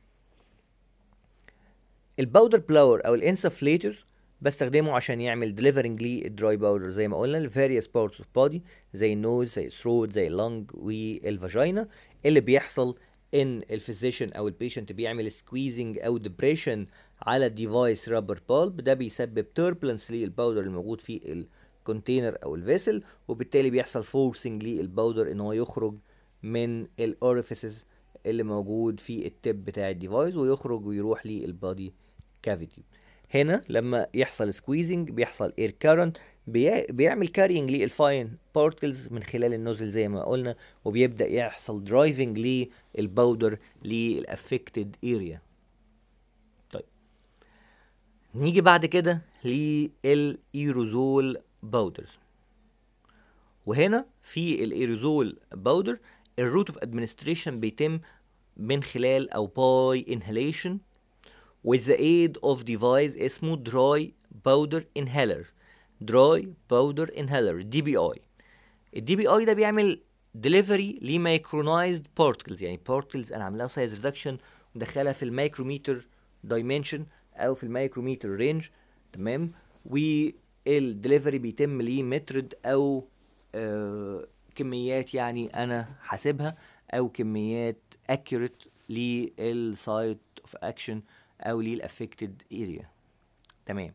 الباودر بلاور او الانسفليتر بستخدمه عشان يعمل ديليفرنج للدراي باودر زي ما قلنا لفاريوس بارتس اوف بودي، زي النوز، زي الثروت، زي اللنج والفاجينا. اللي بيحصل ان الفيزيشن او البيشنت بيعمل سكويزنج او ديبريشن على الديفايس رابر بالب، ده بيسبب توربلنس للباودر الموجود في الكونتينر او الفيسل، وبالتالي بيحصل فورسنج للباودر ان هو يخرج من الاوريفيسز اللي موجود في التب بتاع الديفايس ويخرج ويروح للبادي كافيتي. هنا لما يحصل سكويزنج بيحصل اير كارنت بيعمل كارينج للفاين بارتكلز من خلال النوزل زي ما قلنا، وبيبدا يحصل درايفنج للباودر للافكتد اريا. طيب نيجي بعد كده للايروزول باودرز. وهنا في الايروزول باودر الروت اوف ادمنستريشن بيتم من خلال او باي انهاليشن with the aid of device اسمه dry powder inhaler. dry powder inhaler DPI. الدي بي اي ده بيعمل delivery لمايكرونايزد particles، يعني particles انا عاملها size reduction ودخلها في المايكروميتر dimension او في المايكروميتر رينج، تمام. والدليفري بيتم لمترد او كميات يعني انا حاسبها، او كميات accurate للسايت اوف اكشن او للافكتد اريا، تمام.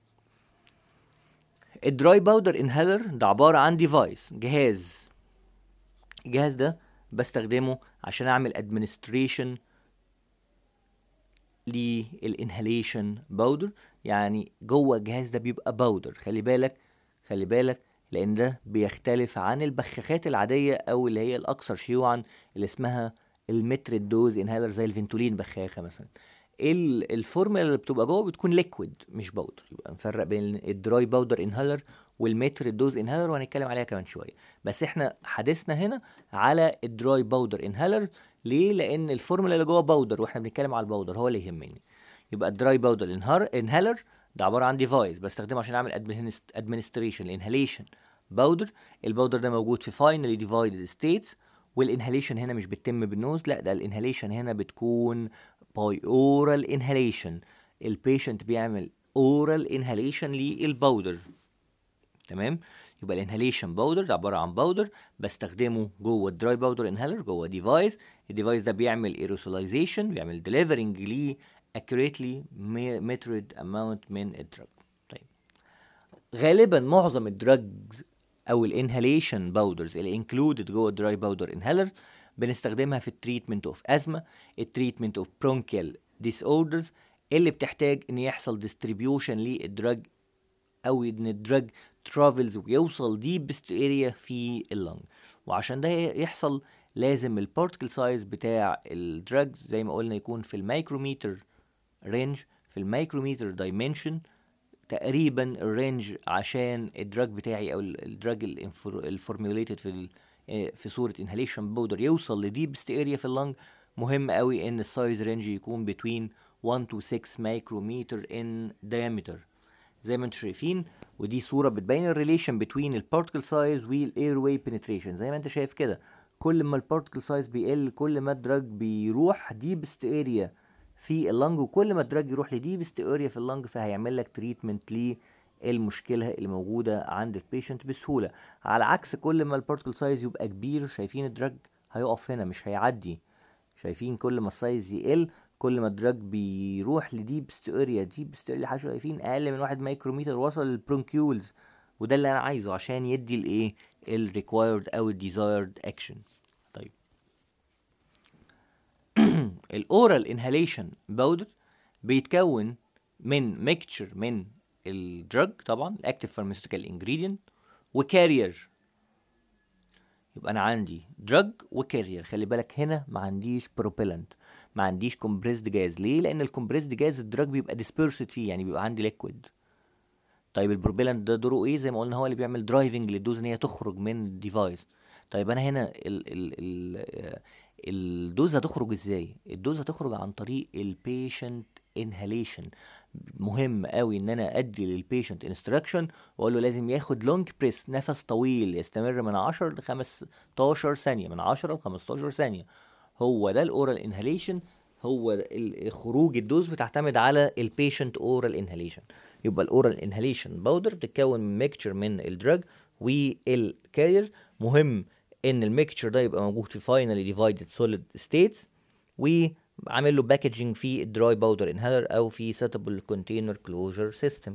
الدراي باودر انهالر ده عباره عن ديفايس، جهاز الجهاز ده بستخدمه عشان اعمل ادمنستريشن للانهاليشن باودر. يعني جوه الجهاز ده بيبقى باودر، خلي بالك خلي بالك، لان ده بيختلف عن البخاخات العاديه او اللي هي الاكثر شيوعا اللي اسمها المتريد دوز انهالر زي الفنتولين بخاخه مثلا. الفورمولا اللي بتبقى جوه بتكون ليكويد مش باودر. يبقى نفرق بين الدراي باودر انهالر والمتريد دوز انهالر، وهنتكلم عليها كمان شويه. بس احنا حديثنا هنا على الدراي باودر انهالر. ليه؟ لان الفورمولا اللي جوه باودر، واحنا بنتكلم على الباودر هو اللي يهمني. يبقى الدراي باودر انهالر ده عباره عن ديفايس بستخدمه عشان اعمل ادمنستريشن الانهاليشن باودر. الباودر ده موجود في فاينلي ديفايدد ستيتس، والانهاليشن هنا مش بتتم بالنوز، لا ده الانهاليشن هنا بتكون باي اورال انهاليشن. البيشنت بيعمل اورال انهاليشن للباودر. تمام. يبقى الانهاليشن باودر ده عباره عن باودر بستخدمه جوه الدراي باودر انهالر جوه ديفايس. الديفايس ده بيعمل ايروسولايزيشن، بيعمل ديليفرنج ليه accurately measured amount من الدراج. طيب غالبا معظم الدراجز او الانهاليشن باودرز اللي انكلودد جوه الدراي باودر انهالر بنستخدمها في التريتمنت اوف ازمه، التريتمنت اوف برونكيال ديس اوردرز اللي بتحتاج ان يحصل ديستريبيوشن للدراج، او ان الدراج ترافلز ويوصل ديبست اريا في اللنج. وعشان ده يحصل لازم البارتكل سايز بتاع الدراج زي ما قلنا يكون في الميكروميتر رينج، في الميكروميتر دايمنشن تقريبا الرينج، عشان الدراج بتاعي او الدراج الفورميوليتد في صوره انهاليشن باودر يوصل لديبست اريا في اللنج. مهم قوي ان السايز رينج يكون between 1 to 6 مايكروميتر in diameter زي ما انتم شايفين. ودي صوره بتبين الريليشن بين البارتكل سايز والاير واي بنتريشن. زي ما انت شايف كده، كل ما البارتكل سايز بيقل كل ما الدراج بيروح ديبست اريا في اللنج، وكل ما الدراج يروح لديبست اريا في اللنج فهيعمل لك تريتمنت للمشكله اللي موجوده عند البيشنت بسهوله. على عكس كل ما البارتكل سايز يبقى كبير، شايفين الدراج هيقف هنا مش هيعدي. شايفين كل ما السايز يقل كل ما الدراج بيروح لديبست اريا. ديبست اريا شايفين اقل من 1 مايكروميتر وصل للبرونكيولز، وده اللي انا عايزه عشان يدي الايه الريكوايرد او الديزايرد اكشن. طيب الاورال انهاليشن باودر بيتكون من ميكتشر من الدراج طبعا الاكتيف فارماسيوتيكال انجريدينت وكارير. يبقى انا عندي دراج وكارير. خلي بالك هنا ما عنديش بروبيلنت، ما عنديش كومبريسد جاز. ليه؟ لان الكومبريسد جاز الدراج بيبقى ديسبيرسد فيه، يعني بيبقى عندي ليكويد. طيب البروبيلنت ده دوره ايه؟ زي ما قلنا هو اللي بيعمل درايفنج للدوز ان هي تخرج من الديفايس. طيب انا هنا الدوز هتخرج ازاي؟ الدوز هتخرج عن طريق البيشنت انهاليشن. مهم قوي ان انا ادي للبيشنت انستراكشن واقول له لازم ياخد لونج بريس، نفس طويل يستمر من 10 ل 15 ثانيه، من 10 ل 15 ثانيه. هو ده الاورال انهاليشن. هو خروج الدوز بتعتمد على البيشنت اورال انهاليشن. يبقى الاورال انهاليشن باودر بتتكون من ميكتشر من الدراج والكارير. مهم ان الميكتشر ده يبقى موجود في فاينلي ديفايدد سوليد ستيتس، وعامل له باكجينج في الدراي باودر انهالر او في سيتابل كونتينر كلوجر سيستم.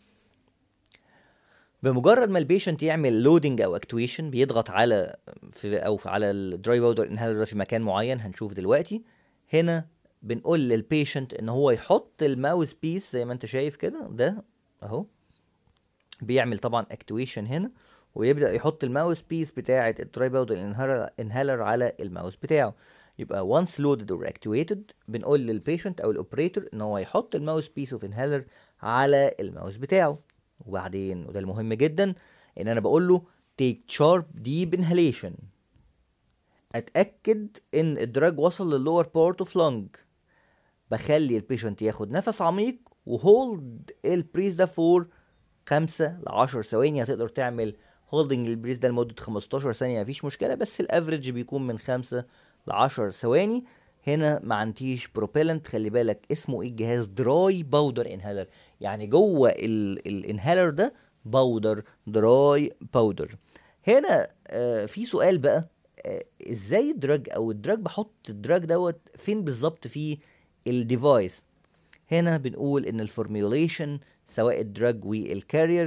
بمجرد ما البيشنت يعمل لودنج او اكتويشن بيضغط على على الدراي باودر انهالر في مكان معين هنشوف دلوقتي. هنا بنقول للبيشنت ان هو يحط الماوس بيس زي ما انت شايف كده، ده اهو بيعمل طبعا اكتويشن هنا، ويبدا يحط الماوس بيس بتاعه الدراي باودر انهالر على الماوس بتاعه. يبقى once loaded or activated بنقول للبيشنت او الاوبريتور ان هو يحط الماوس بيس اوف انهالر على الماوس بتاعه. وبعدين وده المهم جدا ان انا بقول له take sharp deep inhalation. اتاكد ان الدراج وصل للور بارت اوف لونج. بخلي البيشنت ياخد نفس عميق وهولد البريز ده فور 5 ل 10 ثواني. هتقدر تعمل هولدنج البريز ده لمده 15 ثانيه مفيش مشكله، بس الافريج بيكون من 5 ل 10 ثواني. هنا ما عنديش بروبيلنت. خلي بالك اسمه ايه الجهاز؟ دراي باودر انهالر، يعني جوه الانهالر ده باودر، دراي باودر. هنا في سؤال بقى، ازاي الدراج او الدراج بحط الدراج دوت فين بالظبط في الديفايس؟ هنا بنقول ان الفورميوليشن سواء الدراج والكارير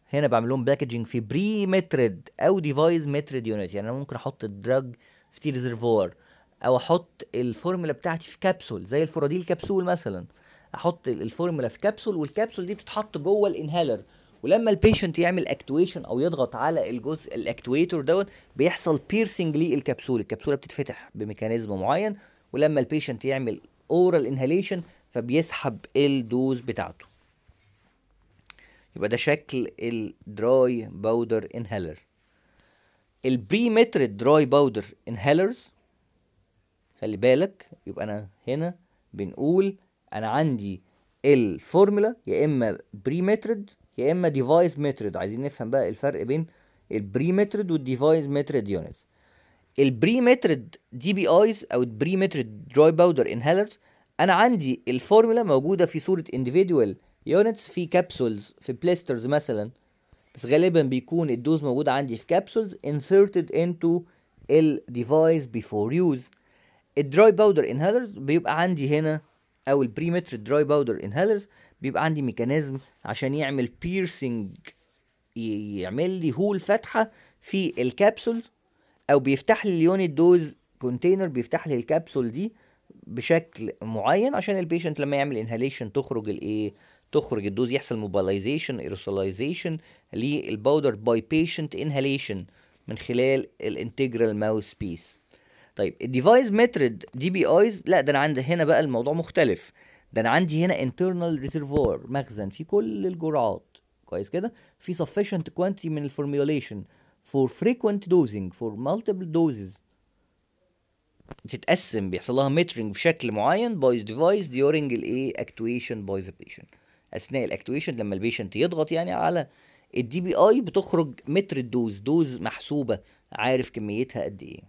هنا بعمل لهم باكجينج في بري مترد او ديفايس مترد يونت. يعني انا ممكن احط الدراج في تي ريزرفوار، او احط الفورمولا بتاعتي في كبسول زي الفوراديل كبسول مثلا. احط الفورمولا في كبسول، والكبسول دي بتتحط جوه الانهالر، ولما البيشنت يعمل اكتويشن او يضغط على الجزء الاكتويتور دوت بيحصل بيرسنج للكبسول. الكبسوله بتتفتح بميكانيزم معين، ولما البيشنت يعمل اورال انهاليشن فبيسحب الدوز بتاعته. يبقى ده شكل الدراي باودر انهالر. البري مترد دراي باودر انهالرز، خلي بالك، يبقى انا هنا بنقول انا عندي الفورمولا يا اما بري مترد يا اما ديفايس مترد. عايزين نفهم بقى الفرق بين البري مترد والديفايس مترد يونتس. البري مترد دي بي ايز او البري مترد دراي باودر انهالرز، انا عندي الفورمولا موجوده في صوره individual يونتس في كابسولز في بليسترز مثلا، بس غالبا بيكون الدوز موجود عندي في كابسولز inserted into الديفايس before use. الدراي باودر انهالرز بيبقى عندي هنا، او البريمتر دراي باودر انهالرز بيبقى عندي ميكانيزم عشان يعمل بيرسينج، يعمل لي هول فتحه في الكابسولز، او بيفتح لي اليونت دوز كونتينر، بيفتح لي الكبسول دي بشكل معين عشان البيشنت لما يعمل انهاليشن تخرج الايه، تخرج الدوز، يحصل موبيلايزيشن ايروسولايزيشن للباودر باي بيشنت انهاليشن من خلال الانتجرال ماوس بيس. طيب الديفايس مترد دي بي ايز، لا ده انا عندي هنا بقى الموضوع مختلف. ده انا عندي هنا internal reservoir، مخزن فيه كل الجرعات، كويس كده، في sufficient quantity من الفورميوليشن for frequent dosing for multiple doses، بتتقسم، بيحصل لها مترنج بشكل معين by the device during الايه actuation by the patient. اثناء الاكتويشن لما البيشنت يضغط يعني على الدي بي اي بتخرج متر الدوز، دوز محسوبه عارف كميتها قد ايه.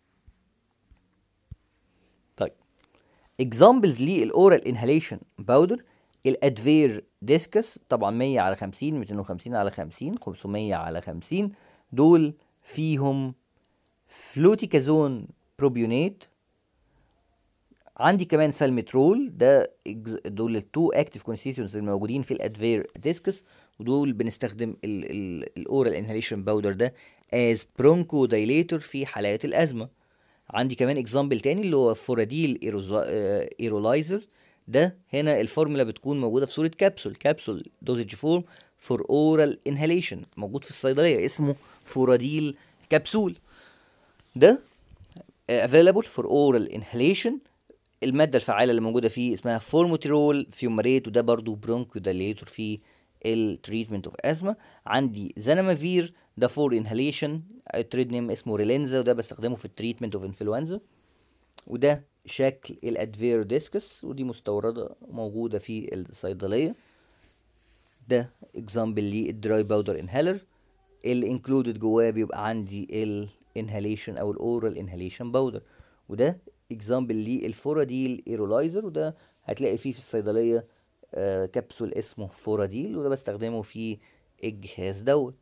طيب اكزامبلز للاورال انهاليشن باودر، الادفير ديسكس طبعا 100 على 50، 250 على 50، 500 على 50، دول فيهم فلوتيكازون بروبيونيت. عندي كمان سالمترول، ده دول التو اكتيف كونستيتيونتس الموجودين في الادفير ديسكس، ودول بنستخدم الاورال انهاليشن باودر ده از برونكو دايليتور في حالات الازمه. عندي كمان اكزامبل تاني اللي هو فوراديل ايرولايزر، ده هنا الفورمولا بتكون موجوده في صوره كابسول دوزج فورم فور اورال انهاليشن، موجود في الصيدليه اسمه فوراديل كبسول. ده available for oral inhalation. الماده الفعاله اللي موجوده فيه اسمها فورموتيرول فيومريت، وده برضو برونكو دايليتور في التريتمنت اوف ازمه. عندي زنامافير، ده فور انهاليشن، التريد نيم اسمه ريلينزا، وده بستخدمه في التريتمنت اوف انفلونزا. وده شكل الادفير ديسكس، ودي مستورده موجوده في الصيدليه. ده اكزامبل للدراي باودر انهالر اللي انكلودد جواه بيبقى عندي الانهاليشن او الاورال انهاليشن باودر. وده اكزامبل للفوراديل ايرولايزر، وده هتلاقي فيه في الصيدليه كبسول اسمه فوراديل، وده بستخدمه في الجهاز دوت.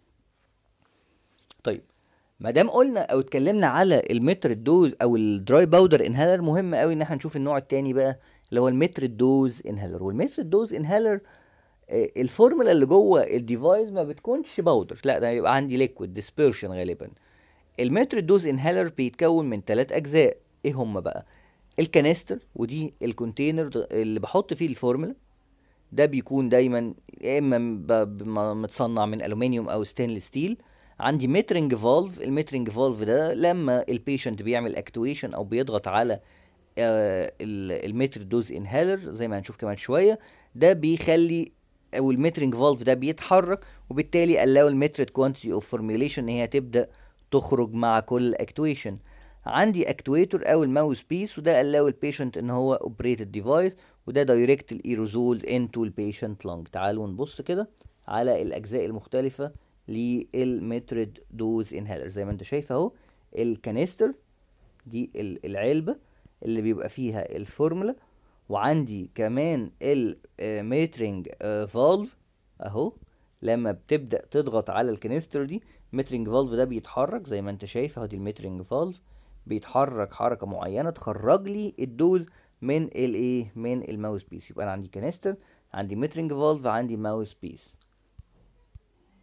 طيب ما دام قلنا او اتكلمنا على المتر دوز او الدراي باودر انهالر، مهم قوي ان احنا نشوف النوع التاني بقى اللي هو المتر دوز انهالر. والمتر دوز انهالر الفورمولا اللي جوه الديفايس ما بتكونش باودر، لا ده يبقى عندي ليكويد ديسبيرشن غالبا. المتر دوز انهالر بيتكون من 3 اجزاء، ايه هم بقى؟ الكانستر، ودي الكونتينر اللي بحط فيه الفورمولا، ده بيكون دايما يا اما متصنع من الومنيوم او ستينلس ستيل. عندي مترنج فالف، المترنج فالف ده لما البيشنت بيعمل اكتويشن او بيضغط على المتر دوز انهالر زي ما هنشوف كمان شويه، ده بيخلي او المترنج فالف ده بيتحرك، وبالتالي allow المترد كوانتيتي اوف فورميوليشن ان هي تبدا تخرج مع كل اكتويشن. عندي اكتويتور او الماوس بيس، وده allow البيشنت ان هو اوبريت الديفايس، وده دايركت الايروزول انتو البيشنت لانج. تعالوا نبص كده على الاجزاء المختلفه للمترد دوز انهالر. زي ما انت شايف اهو الكانستر دي العلبه اللي بيبقى فيها الفورمولا، وعندي كمان الميترنج فالف اهو، لما بتبدا تضغط على الكانستر دي الميترنج فالف ده بيتحرك زي ما انت شايف اهو، دي الميترنج فالف بيتحرك حركه معينه تخرج لي الدوز من الايه، من الماوس بيس. يبقى انا عندي كانستر، عندي ميترنج فالف، عندي ماوس بيس.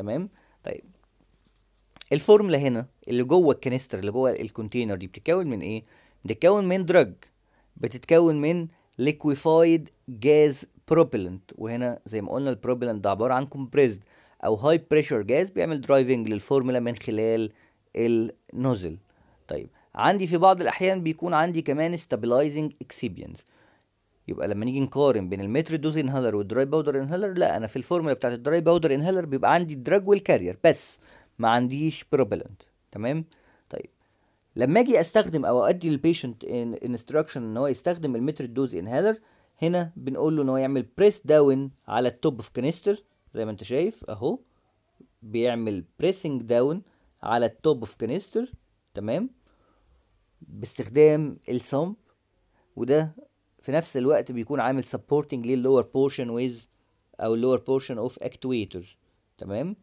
تمام. طيب الفورمولا هنا اللي جوه الكانستر اللي جوه الكونتينر دي بتتكون من ايه؟ بتتكون من دراج، بتتكون من liquefied gas propellant، وهنا زي ما قلنا البروبيلنت ده عباره عن compressed او high pressure gas بيعمل درايفنج للفورمولا من خلال النوزل. طيب عندي في بعض الاحيان بيكون عندي كمان stabilizing excipients. يبقى لما نيجي نقارن بين المتر دوز انهالر والدراي باودر انهالر، لا انا في الفورمولا بتاعت الدراي باودر انهالر بيبقى عندي الدراج والكارير بس، ما عنديش بروبيلنت. تمام. طيب لما اجي استخدم او ادي للبيشنت انستراكشن ان هو يستخدم المتر دوز انهالر، هنا بنقول له ان هو يعمل بريس داون على التوب اوف كانستر زي ما انت شايف اهو، بيعمل بريسنج داون على التوب اوف كانستر. تمام. باستخدام السمب، وده في نفس الوقت بيكون عامل supporting للlower portion with او lower portion of actuator. تمام.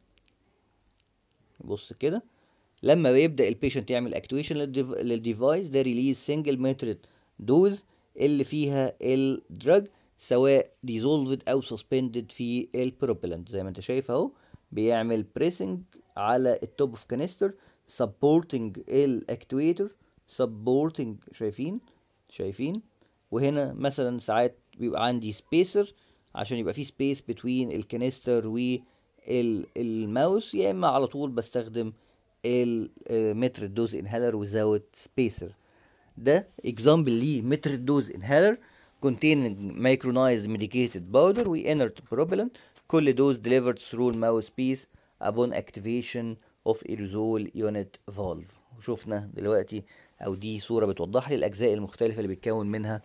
بص كده لما بيبدأ البيشنت يعمل actuation للديفايس ده ريليز سنجل متر دوز اللي فيها الدراج سواء dissolved او suspended في البروبيلنت زي ما انت شايف اهو، بيعمل بريسنج على التوب اوف كانستر supporting الاكتويتر supporting. شايفين وهنا مثلا ساعات بيبقى عندي سبيسر عشان يبقى في سبيس بين الكانستر والماوس، يا اما على طول بستخدم المتر دوز انهالر وزاوت سبيسر. ده اكزامبل ليه متر دوز انهالر containing micronized medicated powder و inert propellant، كل دوز delivered through الماوس upon activation of aerosol unit valve. وشوفنا دلوقتي او دي صورة بتوضح لي الاجزاء المختلفة اللي بيتكون منها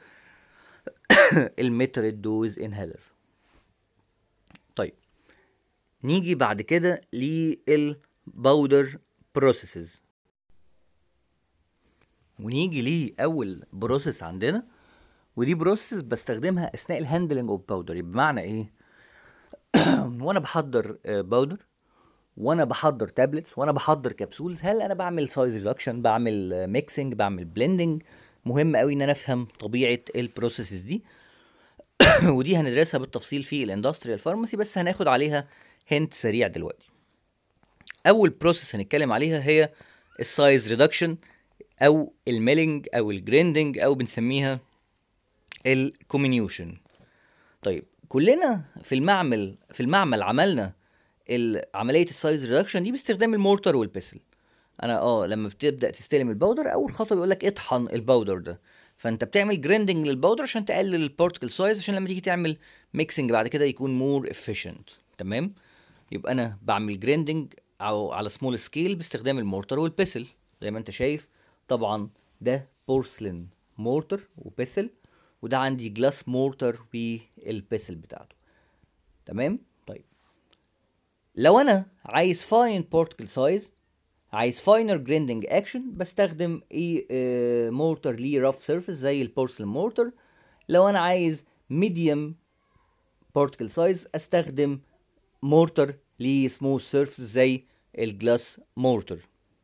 المتر دوز انهالر. طيب نيجي بعد كده للباودر بروسيسز، ونيجي ليه اول بروسيس عندنا، ودي بروسيس بستخدمها اثناء الهاندلنج اوف باودر. بمعنى ايه؟ وانا بحضر باودر، وانا بحضر تابلتس، وانا بحضر كبسولز، هل انا بعمل سايز ريدكشن، بعمل ميكسنج، بعمل بلندنج؟ مهم قوي ان انا افهم طبيعه البروسيسز دي ودي هندرسها بالتفصيل في الاندستريال فارماسي، بس هناخد عليها هنت سريع دلوقتي. اول بروسيس هنتكلم عليها هي السايز ريدكشن او الميلنج او الجريندنج او بنسميها الكومينيوشن. طيب كلنا في المعمل عملنا عمليه السايز ريدكشن دي باستخدام المورتر والبيسل. انا لما بتبدا تستلم الباودر اول خطوه بيقول لك اطحن الباودر ده، فانت بتعمل جريندنج للباودر عشان تقلل البارتكل سايز عشان لما تيجي تعمل ميكسنج بعد كده يكون مور افيشنت. تمام. يبقى انا بعمل جريندنج او على سمول سكيل باستخدام المورتر والبيسل زي ما انت شايف. طبعا ده بورسلين مورتر وبيسل، وده عندي جلاس مورتر بالبيسل بتاعته. تمام. طيب لو انا عايز فاين بارتكل سايز، عايز فاينر جريندنج اكشن، بستخدم مورتر ليه راف سيرفيس زي البورسلين مورتر. لو انا عايز ميديوم بارتكل سايز استخدم مورتر ليه سموث سيرفيس زي الجلاس مورتر.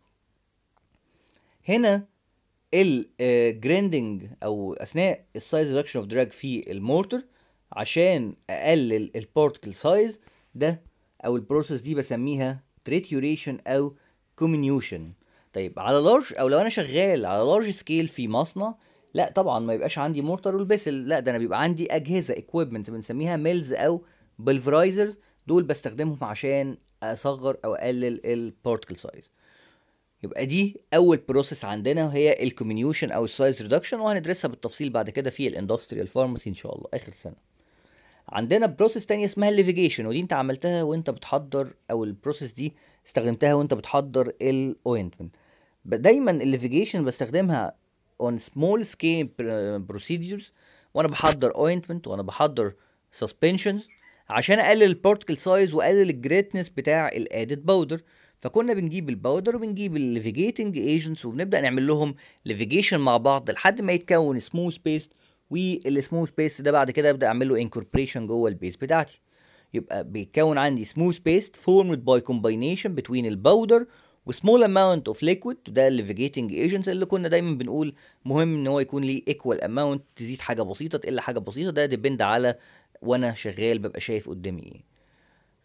هنا الجريندنج او اثناء السايز ريدكشن اوف دراج في المورتر عشان اقلل البارتكل سايز ده او البروسيس دي بسميها تريتيوريشن او كومينيوشن. طيب على لارج او لو انا شغال على لارج سكيل في مصنع، لا طبعا ما يبقاش عندي مورتر والبسل، لا ده انا بيبقى عندي اجهزه equipment بنسميها ميلز او بلفرايزرز، دول بستخدمهم عشان اصغر او اقلل البارتكل سايز. يبقى دي اول بروسيس عندنا وهي الكومينيوشن او السايز ريدكشن، وهندرسها بالتفصيل بعد كده في الاندستريال فارماسي ان شاء الله اخر سنه. عندنا بروسيس تانية اسمها الليفيجيشن، ودي انت عملتها وانت بتحضر او البروسيس دي استخدمتها وانت بتحضر الاوينتمنت. دايما الليفيجيشن بستخدمها on small scale procedures وانا بحضر اوينتمنت وانا بحضر suspensions عشان اقلل البارتكل سايز واقلل الجريتنس بتاع الادد باودر. فكنا بنجيب الباودر وبنجيب الليفيجيتنج ايجنتس وبنبدا نعمل لهم ليفيجيشن مع بعض لحد ما يتكون سموث بيست، والسموث بيست ده بعد كده ابدا اعمل له انكوربريشن جوه البيس بتاعتي. يبقى بيتكون عندي smooth paste formed by combination between الباودر و small amount of liquid، ده الليفيجيتنج ايجنتس اللي كنا دايما بنقول مهم ان هو يكون ليه equal amount، تزيد حاجه بسيطه تقل حاجه بسيطه، ده ديبند على وانا شغال ببقى شايف قدامي ايه.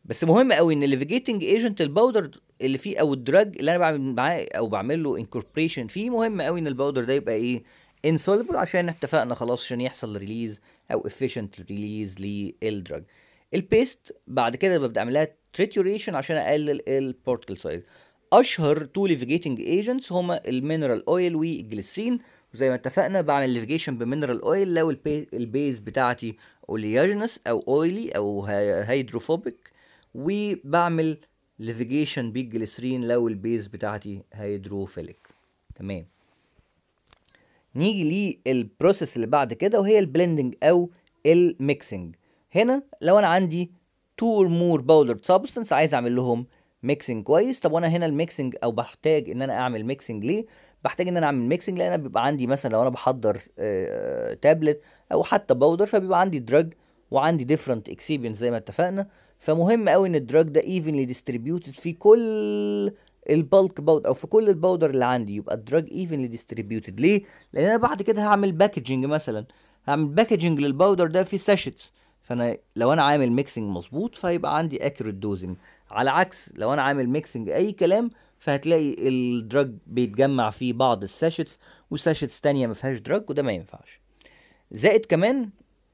بس مهم قوي ان الليفيجيتنج ايجنت الباودر اللي فيه او الدراج اللي انا بعمل معاه او بعمل له انكوربريشن فيه، مهم قوي ان الباودر ده يبقى ايه insoluble، عشان اتفقنا خلاص عشان يحصل ريليز او efficient ريليز للدراج. البيست بعد كده ببدا اعمل لها trituration عشان اقلل البارتكل سايز. اشهر تو ليفيجيتنج ايجنتس هما المينرال اويل والجليسرين، وزي ما اتفقنا بعمل ليفيجيشن بمينرال اويل لو البيز بتاعتي اولياجينس او اويلي او هيدروفوبيك، وبعمل ليفيجيشن بالجليسرين لو البيز بتاعتي هيدروفيليك. تمام. نيجي للبروسيس اللي بعد كده وهي البلندنج او الميكسنج. هنا لو انا عندي 2 or more powdered substance عايز اعمل لهم ميكسنج كويس. طب وانا هنا الميكسنج او بحتاج ان انا اعمل ميكسنج ليه؟ بحتاج ان انا اعمل ميكسنج لان انا بيبقى عندي مثلا لو انا بحضر تابلت او حتى باودر، فبيبقى عندي دراج وعندي ديفرنت اكسيبينت زي ما اتفقنا. فمهم قوي ان الدراج ده ايفنلي ديستريبيوتد في كل البالك باودر او في كل الباودر اللي عندي، يبقى الدراج ايفنلي ديستريبيوتد. ليه؟ لان انا بعد كده هعمل باكجنج، مثلا هعمل باكجنج للباودر ده في ساشيتس، فانا لو انا عامل ميكسنج مظبوط فهيبقى عندي اكيوريت دوزنج. على عكس لو انا عامل ميكسنج اي كلام فهتلاقي الدراج بيتجمع فيه بعض الساشيتس وساشيتس تانية ما فيهاش دراج، وده ما ينفعش. زائد كمان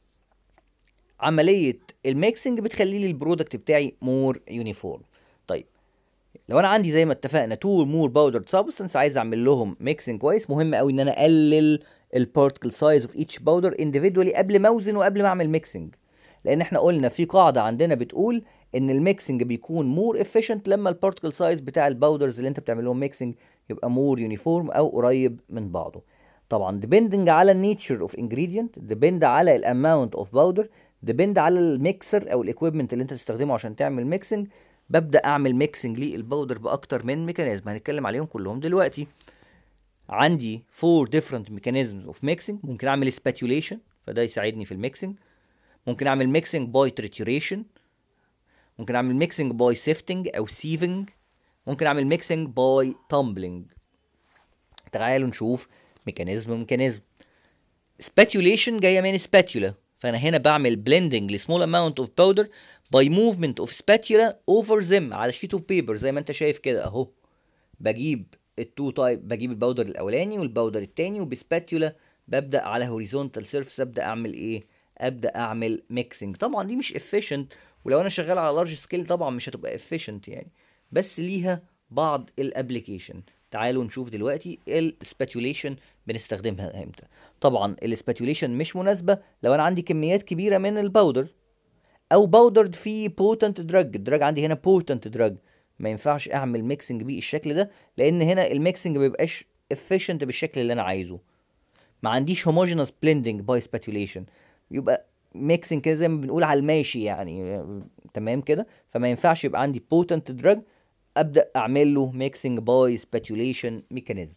عملية الميكسنج بتخلي لي البرودكت بتاعي مور يونيفورم. طيب لو انا عندي زي ما اتفقنا 2 مور باودرد سبستانس عايز اعمل لهم ميكسنج كويس، مهم قوي ان انا اقلل البارتكل سايز اوف ايتش باودر انديفيدوالي قبل ما اوزن وقبل ما اعمل ميكسنج. لان احنا قلنا في قاعده عندنا بتقول ان الميكسنج بيكون مور افيشنت لما البارتكل سايز بتاع الباودرز اللي انت بتعمل لهم ميكسنج يبقى مور يونيفورم او قريب من بعضه. طبعا depending على النيتشر اوف انجريدينت، depend على الاماونت اوف باودر، depend على الميكسر او الاكويبمنت اللي انت تستخدمه عشان تعمل ميكسنج، ببدا اعمل ميكسنج للباودر باكتر من ميكانيزم هنتكلم عليهم كلهم دلوقتي. عندي 4 different mechanisms of mixing. ممكن اعمل spatulation فده يساعدني في الميكسنج، ممكن اعمل ميكسنج باي trituration، ممكن اعمل ميكسنج باي سيفتنج او سيفنج، ممكن اعمل ميكسنج باي تامبلنج. تعالوا نشوف ميكانيزم. spatulation جايه من spatula، فانا هنا بعمل blending لسمول amount of powder by movement of spatula over them على sheet of paper زي ما انت شايف كده اهو. بجيب التو تايب، بجيب الباودر الاولاني والباودر التاني وبسباتيولا ببدا على هوريزونتال سيرفيس ابدا اعمل ايه؟ ابدا اعمل ميكسنج. طبعا دي مش efficient، ولو انا شغال على لارج سكيل طبعا مش هتبقى efficient يعني، بس ليها بعض الابليكيشن. تعالوا نشوف دلوقتي السباتيوليشن بنستخدمها امتى. طبعا السباتيوليشن مش مناسبه لو انا عندي كميات كبيره من الباودر او باودر فيه بوتنت دراج، الدراج عندي هنا بوتنت دراج، ما ينفعش اعمل ميكسنج بالشكل ده لان هنا الميكسنج ما بيبقاش efficient بالشكل اللي انا عايزه. ما عنديش homogeneous blending by spatulation، يبقى ميكسنج كده زي ما بنقول على الماشي يعني، تمام كده. فما ينفعش يبقى عندي potent drug ابدا اعمل له ميكسنج باي سباتيوليشن ميكانيزم.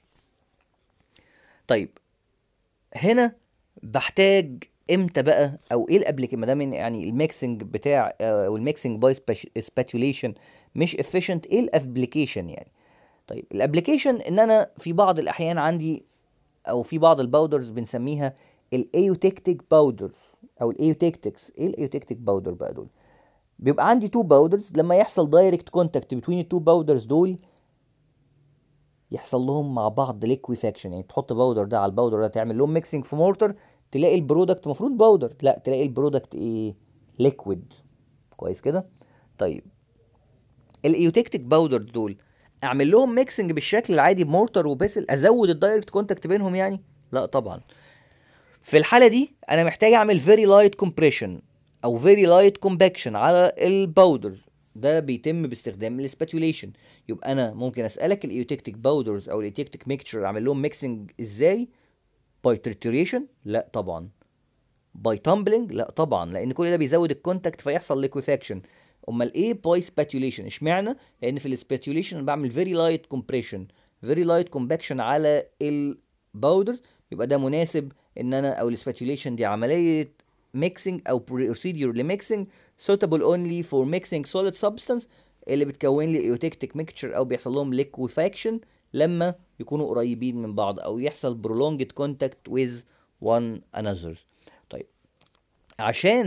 طيب هنا بحتاج امتى بقى او ايه الابليكيشن ما دام يعني الميكسنج بتاع او الميكسنج باي سباتيوليشن مش efficient، ايه الابليكيشن يعني؟ طيب الابليكيشن ان انا في بعض الاحيان عندي او في بعض الباودرز بنسميها الايوتكتيك باودرز او الايوتكتكس. ايه الايوتكتيك باودر بقى دول؟ بيبقى عندي تو باودرز لما يحصل دايركت كونتاكت بين التو باودرز دول يحصل لهم مع بعض ليكويفاكشن، يعني تحط باودر ده على الباودر ده تعمل لهم ميكسنج في مورتر تلاقي البرودكت المفروض باودر، لا تلاقي البرودكت ايه؟ ليكويد. كويس كده. طيب الايوتكتيك باودر دول اعمل لهم ميكسنج بالشكل العادي بمورتر وبيسل ازود الدايركت كونتاكت بينهم يعني؟ لا طبعا. في الحاله دي انا محتاج اعمل فيري لايت كومبريشن او فيري لايت كومباكشن على الباودر، ده بيتم باستخدام السباتيوليشن. يبقى انا ممكن اسالك الايوتكتيك باودرز او الايوتكتيك ميكتشر اعمل لهم ميكسنج ازاي؟ باي تريتوريشن؟ لا طبعا. باي تامبلنج؟ لا طبعا، لان كل ده بيزود الكونتاكت فيحصل ليكويفاكشن. امال ايه باي سباتيوليشن؟ اشمعنى؟ لان في السباتيوليشن بعمل فيري لايت كومبريشن فيري لايت كومباكشن على الباودر، يبقى ده مناسب ان انا او السباتيوليشن دي عمليه ميكسنج او بروسيدور لميكسنج suitable only for mixing solid substance اللي بتكون لي ايوتكتيك ميكتشر او بيحصل لهم liquefaction لما يكونوا قريبين من بعض او يحصل prolonged contact with one another. طيب عشان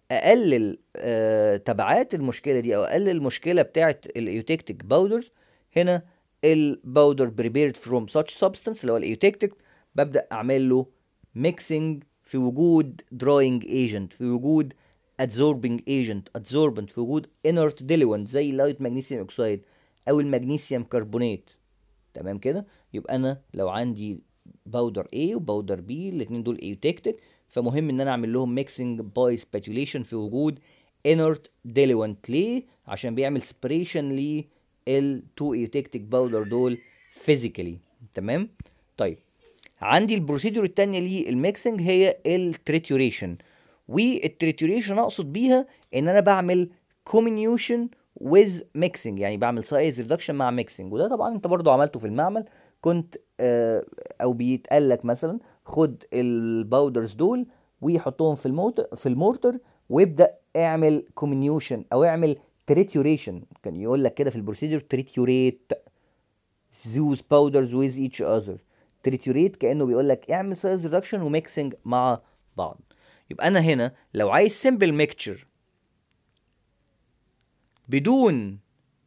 اقلل تبعات المشكله دي او اقلل المشكله بتاعه الايوتكتيك باودرز. هنا الباودر prepared from such substance اللي هو الايوتكتيك ببدا اعمل له mixing في وجود drying agent، في وجود adsorbing agent adsorbent، في وجود inert diluent زي اللايت مغنيسيوم اوكسيد او المغنيسيوم كربونات. تمام كده. يبقى انا لو عندي باودر A وباودر B الاتنين دول ايوتكتيك، فمهم ان انا اعمل لهم ميكسنج باي سباتيوليشن في وجود inert diluent. ليه؟ عشان بيعمل سبريشن للتو ايوتكتيك باودر دول فيزيكالي. تمام. طيب عندي البروسيدور التانية للميكسنج هي التريتوريشن. والتريتوريشن اقصد بيها ان انا بعمل comminution with mixing، يعني بعمل سايز ريدكشن مع ميكسنج. وده طبعا انت برضو عملته في المعمل، كنت او بيتقال لك مثلا خد الباودرز دول ويحطهم في المورتر ويبدا اعمل كومينيوشن او اعمل تريتوريشن. كان يقول لك كده في البروسيدور تريتوريت those powders with each other. تريتوريت كانه بيقول لك اعمل سايز ريدكشن وميكسنج مع بعض. يبقى انا هنا لو عايز سمبل ميكتشر بدون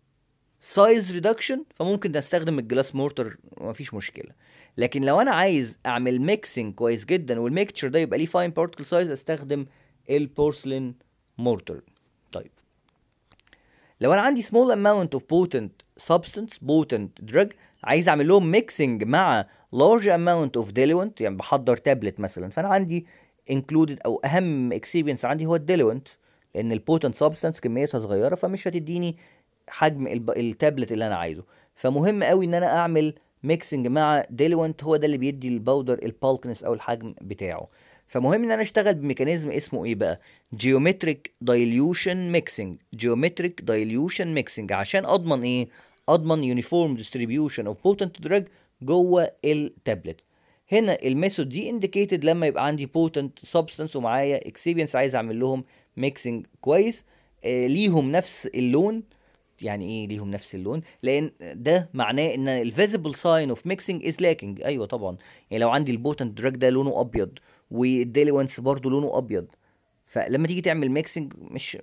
سايز ريدكشن فممكن نستخدم الجلاس مورتر ومفيش مشكله. لكن لو انا عايز اعمل ميكسنج كويس جدا والميكتشر ده يبقى ليه فاين بارتكل سايز استخدم البورسلين مورتر. طيب لو انا عندي small amount of potent substance potent drug عايز اعمل لهم ميكسنج مع large amount of diluent، يعني بحضر تابلت مثلا، فانا عندي included او اهم experience عندي هو الديلوينت، لان البوتنت سبستانس كميتها صغيره فمش هتديني حجم التابلت اللي انا عايزه. فمهم قوي ان انا اعمل ميكسنج مع ديلوينت، هو ده اللي بيدي الباودر البالكنس او الحجم بتاعه. فمهم ان انا اشتغل بميكانيزم اسمه ايه بقى؟ جيومتريك دايليوشن ميكسنج. جيومتريك دايليوشن ميكسنج عشان اضمن ايه؟ اضمن يونيفورم ديستريبيوشن اوف بوتنت دراج جوه التابلت. هنا الميثود دي انديكيتد لما يبقى عندي بوتنت سبستانس ومعايا اكسبيرينس عايز اعمل لهم ميكسنج كويس. ليهم نفس اللون. يعني ايه ليهم نفس اللون؟ لان ده معناه ان الفيزيبل ساين اوف ميكسنج از لاكينج. ايوه طبعا، يعني لو عندي البوتنت دراج ده لونه ابيض والديليونس برضو لونه ابيض، فلما تيجي تعمل ميكسنج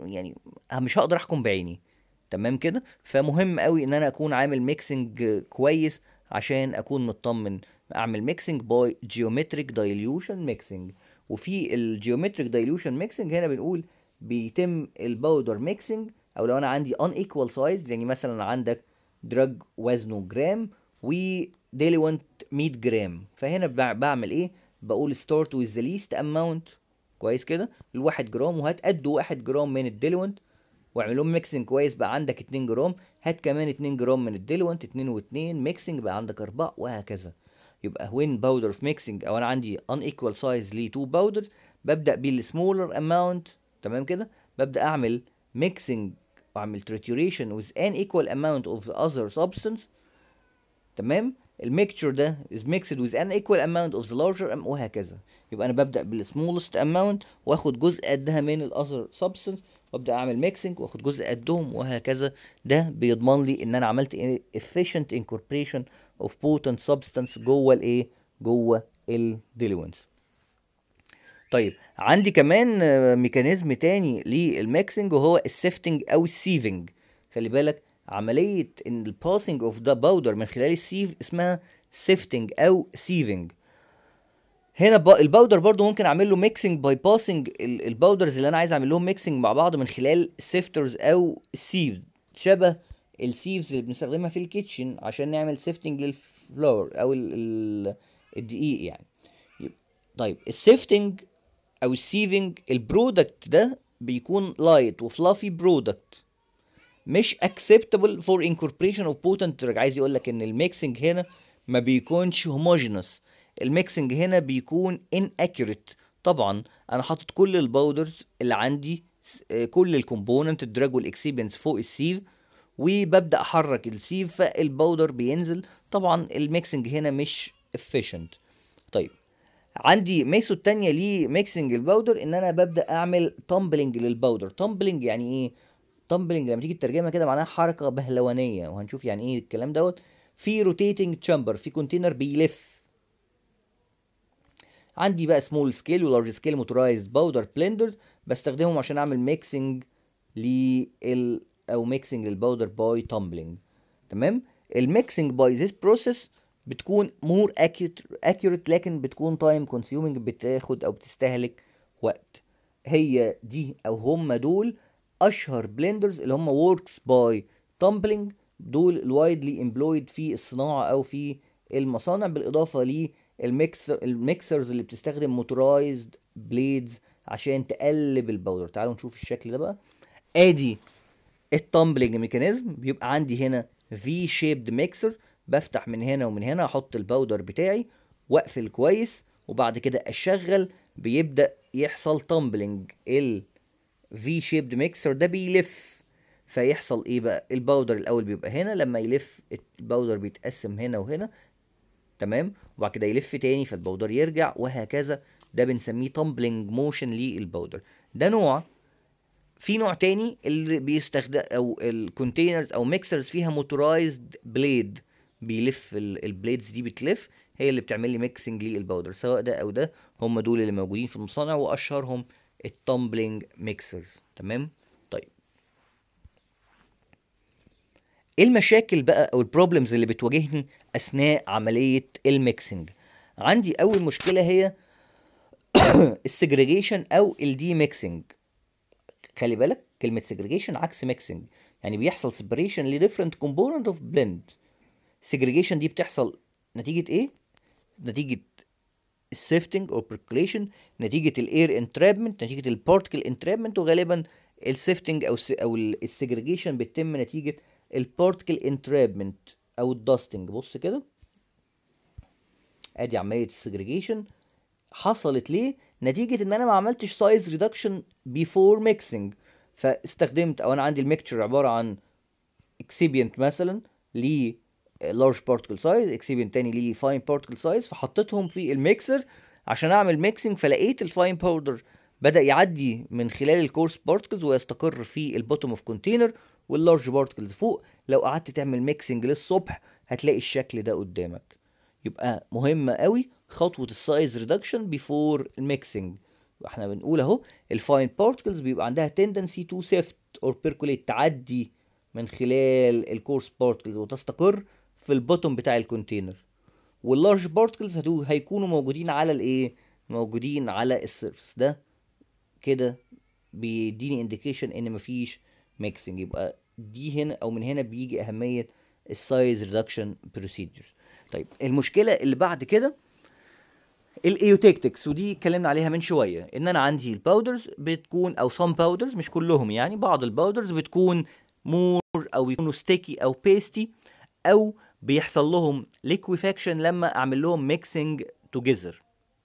مش هقدر احكم بعيني. تمام كده. فمهم قوي ان انا اكون عامل ميكسنج كويس عشان اكون مطمن. اعمل ميكسنج باي جيومتريك دايليوشن ميكسنج. وفي الجيومتريك دايليوشن ميكسنج هنا بنقول بيتم الباودر ميكسنج، او لو انا عندي unequal size، يعني مثلا عندك دراج وزنه جرام وديليونت 100 جرام، فهنا بعمل ايه؟ بقول start with the least amount. كويس كده. الواحد جرام، وهات قده 1 جرام من الديليونت واعمل لهم ميكسنج كويس، بقى عندك 2 جرام. هات كمان 2 جرام من الديلوانت، 2 و2 ميكسنج بقى عندك 4، وهكذا. يبقى وين باودر في ميكسنج او انا عندي unequal size ل 2 باودر ببدا بالسمولر اماونت. تمام كده. ببدا اعمل ميكسنج واعمل trituration with an equal amount of the other substance. تمام. الميكتشر ده is mixed with an equal amount of the larger وهكذا. يبقى انا ببدا بالسمولست اماونت واخد جزء قدها من الاذر سبستنس وابدا اعمل ميكسنج واخد جزء قدهم وهكذا. ده بيضمن لي ان انا عملت efficient incorporation of potent substance جوه الايه؟ جوه الديلوينز. طيب عندي كمان ميكانيزم تاني للميكسنج وهو السيفتنج او السيفنج. خلي بالك عملية ان الباسنج اوف ذا باودر من خلال السيف اسمها سيفتنج او سيفنج. هنا الباودر برضو ممكن اعمل له ميكسنج باي باسنج الباودرز اللي انا عايز اعمل لهم ميكسنج مع بعض من خلال السيفترز او السيفز، شبه السيفز اللي بنستخدمها في الكيتشن عشان نعمل سيفتنج للفلور او الدقيق يعني. طيب السيفتنج او السيفنج البرودكت ده بيكون لايت وفلافي برودكت مش acceptable for incorporation of potent drug. عايز يقول لك ان الميكسنج هنا ما بيكونش homogeneous. الميكسنج هنا بيكون inaccurate. طبعا انا حاطط كل الباودرز اللي عندي كل الكومبوننت الدراج والاكسيبينس فوق السيف وببدا احرك السيف فالباودر بينزل. طبعا الميكسنج هنا مش efficient. طيب عندي ميثود تانية لميكسنج الباودر ان انا ببدا اعمل تامبلنج للباودر. تامبلنج يعني ايه؟ تامبلنج لما تيجي تترجمها كده معناها حركه بهلوانيه، وهنشوف يعني ايه الكلام دوت. في روتيتنج تشامبر، في كونتينر بيلف عندي بقى سمول سكيل ولارج سكيل موتورايزد باودر بلندرز، بستخدمهم عشان اعمل ميكسنج او ميكسنج للباودر باي تامبلينج. تمام. الميكسنج باي ذيس بروسيس بتكون مور اكيوريت، لكن بتكون تايم كونسيومينج، بتاخد او بتستهلك وقت. هي دي او هم دول اشهر بلندرز اللي هم وركس باي تامبلينج، دول الوايدلي امبلويد في الصناعه او في المصانع، بالاضافه الميكسرز اللي بتستخدم موتورايزد بليدز عشان تقلب الباودر. تعالوا نشوف الشكل ده بقى. ادي التامبلينج ميكانيزم، بيبقى عندي هنا في شيبد ميكسر، بفتح من هنا ومن هنا، احط الباودر بتاعي واقفل كويس، وبعد كده اشغل، بيبدأ يحصل تامبلينج. الفي شيبد ميكسر ده بيلف، فيحصل ايه بقى؟ الباودر الاول بيبقى هنا، لما يلف الباودر بيتقسم هنا وهنا، تمام، وبعد كده يلف تاني فالباودر يرجع، وهكذا. ده بنسميه تامبلينج موشن للباودر. ده نوع. في نوع تاني اللي بيستخدم او الكونتينرز او ميكسرز فيها موتورايزد بليد، بيلف البليدز دي بتلف، هي اللي بتعمل لي ميكسنج للباودر، سواء ده او ده. هم دول اللي موجودين في المصانع، واشهرهم التامبلينج ميكسرز. تمام. طيب، ايه المشاكل بقى او البروبلمز اللي بتواجهني اثناء عمليه الميكسنج؟ عندي اول مشكله هي السجريجيشن او الدي ميكسنج. خلي بالك كلمة segregation عكس mixing، يعني بيحصل separation ل different component of blend. segregation دي بتحصل نتيجة ايه؟ نتيجة السيفتنج او percolation، نتيجة الاير entrapment، نتيجة البارتكل entrapment، وغالبا السيفتنج او السجريجيشن بتتم نتيجة البارتكل entrapment او الداستنج. بص كده، ادي عملية السجريجيشن حصلت ليه؟ نتيجة ان انا ما عملتش سايز ريدكشن بيفور ميكسنج، فاستخدمت، او انا عندي الميكتشر عبارة عن اكسيبينت مثلا ل large particle size، اكسيبينت تاني ل fine particle size، فحطيتهم في الميكسر عشان اعمل ميكسنج، فلقيت الفاين باودر بدأ يعدي من خلال الكورس بارتكلز ويستقر في البوتوم اوف كونتينر، واللارج بارتكلز فوق. لو قعدت تعمل ميكسنج للصبح هتلاقي الشكل ده قدامك. يبقى مهمة قوي خطوة السايز ريدكشن بيفور الميكسنج. احنا بنقول اهو الفاين بارتكلز بيبقى عندها تندنسي تو سيفت اور بيركوليت، تعدي من خلال الكورس بارتكلز وتستقر في البوتوم بتاع الكونتينر، واللارج بارتكلز هيكونوا موجودين على الايه؟ موجودين على السيرفس ده. كده بيديني انديكيشن ان مفيش ميكسنج. يبقى دي هنا او من هنا بيجي اهمية السايز ريدكشن بروسيدجر. طيب، المشكلة اللي بعد كده الايوتكتكس، ودي اتكلمنا عليها من شويه، ان انا عندي الباودرز بتكون، او some باودرز مش كلهم، يعني بعض الباودرز بتكون مور او بيكونوا ستيكي او بيستي، او بيحصل لهم ليكويفاكشن لما اعمل لهم ميكسنج توجذر.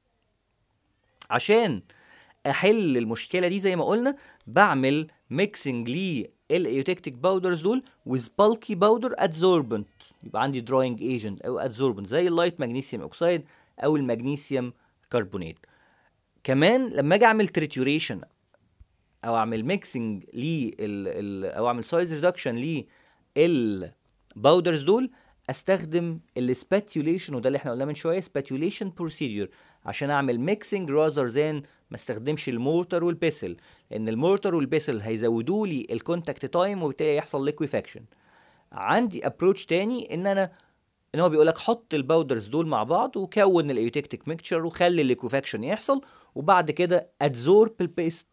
عشان احل المشكله دي زي ما قلنا بعمل ميكسنج للايوتكتيك باودرز دول with bulky powder adsorbent، يبقى عندي drawing agent او adsorbent زي اللايت مغنيسيوم اوكسايد او المغنيسيوم كربونات. كمان لما اجي اعمل تريتوريشن او اعمل ميكسنج او اعمل سايز ريدكشن للباودرز دول، استخدم السباتيوليشن، وده اللي احنا قلناه من شويه، سباتيوليشن بروسيدور، عشان اعمل ميكسنج راذر ذان ما استخدمش المورتر والبيسل، لان المورتر والبيسل هيزودوا لي الكونتاكت تايم وبالتالي يحصل ليكويفاكشن. عندي ابروتش تاني ان هو بيقول لك حط الباودرز دول مع بعض وكون الايوتكتيك ميكتشر وخلي الليكوفاكشن يحصل، وبعد كده ادزورب البيست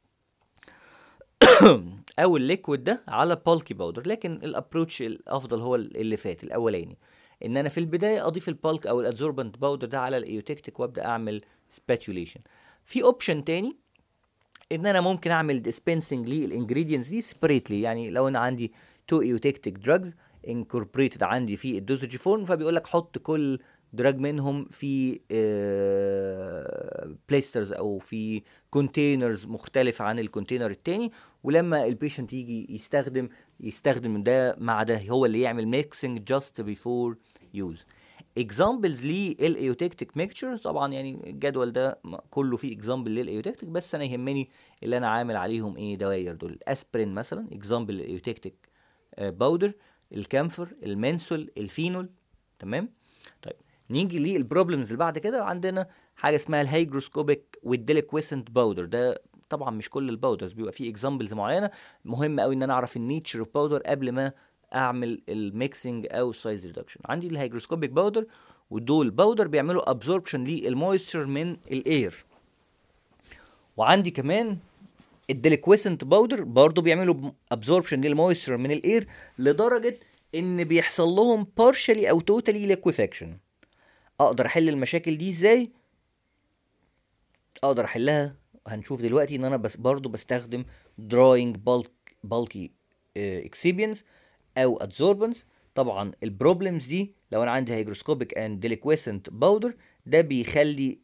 او الليكويد ده على بالكي باودر. لكن الابروتش الافضل هو اللي فات الاولاني، ان انا في البدايه اضيف البالك او الادزوربنت باودر ده على الايوتكتيك وابدا اعمل سباتيوليشن. في اوبشن تاني ان انا ممكن اعمل ديسبنسنج للانجريدينتس دي سيبريتلي، يعني لو انا عندي تو ايوتكتيك دراجز انكوربريتد عندي في الدوزج فورم، فبيقول لك حط كل دراج منهم في بلاسترز او في كونتينرز مختلف عن الكونتينر التاني، ولما البيشنت يجي يستخدم ده مع ده، هو اللي يعمل ميكسنج جاست بيفور يوز. اكزامبلز للايوتكتيك ميكتشرز، طبعا يعني الجدول ده كله فيه اكزامبل للايوتكتيك، بس انا يهمني اللي انا عامل عليهم ايه دواير دول. الاسبرين مثلا اكزامبل للايوتكتيك باودر، الكامفر، المنسول، الفينول. تمام. طيب، نيجي للبروبلمز اللي بعد كده. عندنا حاجه اسمها الهيجروسكوبيك والديليكويسنت باودر. ده طبعا مش كل الباودرز، بيبقى فيه اكزامبلز معينه. مهم قوي ان انا اعرف النيتشر اوف باودر قبل ما اعمل الميكسنج او السايز ريدكشن. عندي الهيجروسكوبيك باودر، ودول باودر بيعملوا ابزوربشن للمويستشر من الاير. وعندي كمان الديليكويسنت باودر، برضو بيعملوا ابزوربشن للمويستشر من الاير لدرجه ان بيحصل لهم partially او totally liquefaction. اقدر احل المشاكل دي ازاي؟ اقدر احلها، هنشوف دلوقتي ان انا بس برضو بستخدم drawing bulky excipients او adsorbents. طبعا البروبلمز دي لو انا عندي هيجروسكوبيك اند ديليكويسنت باودر، ده بيخلي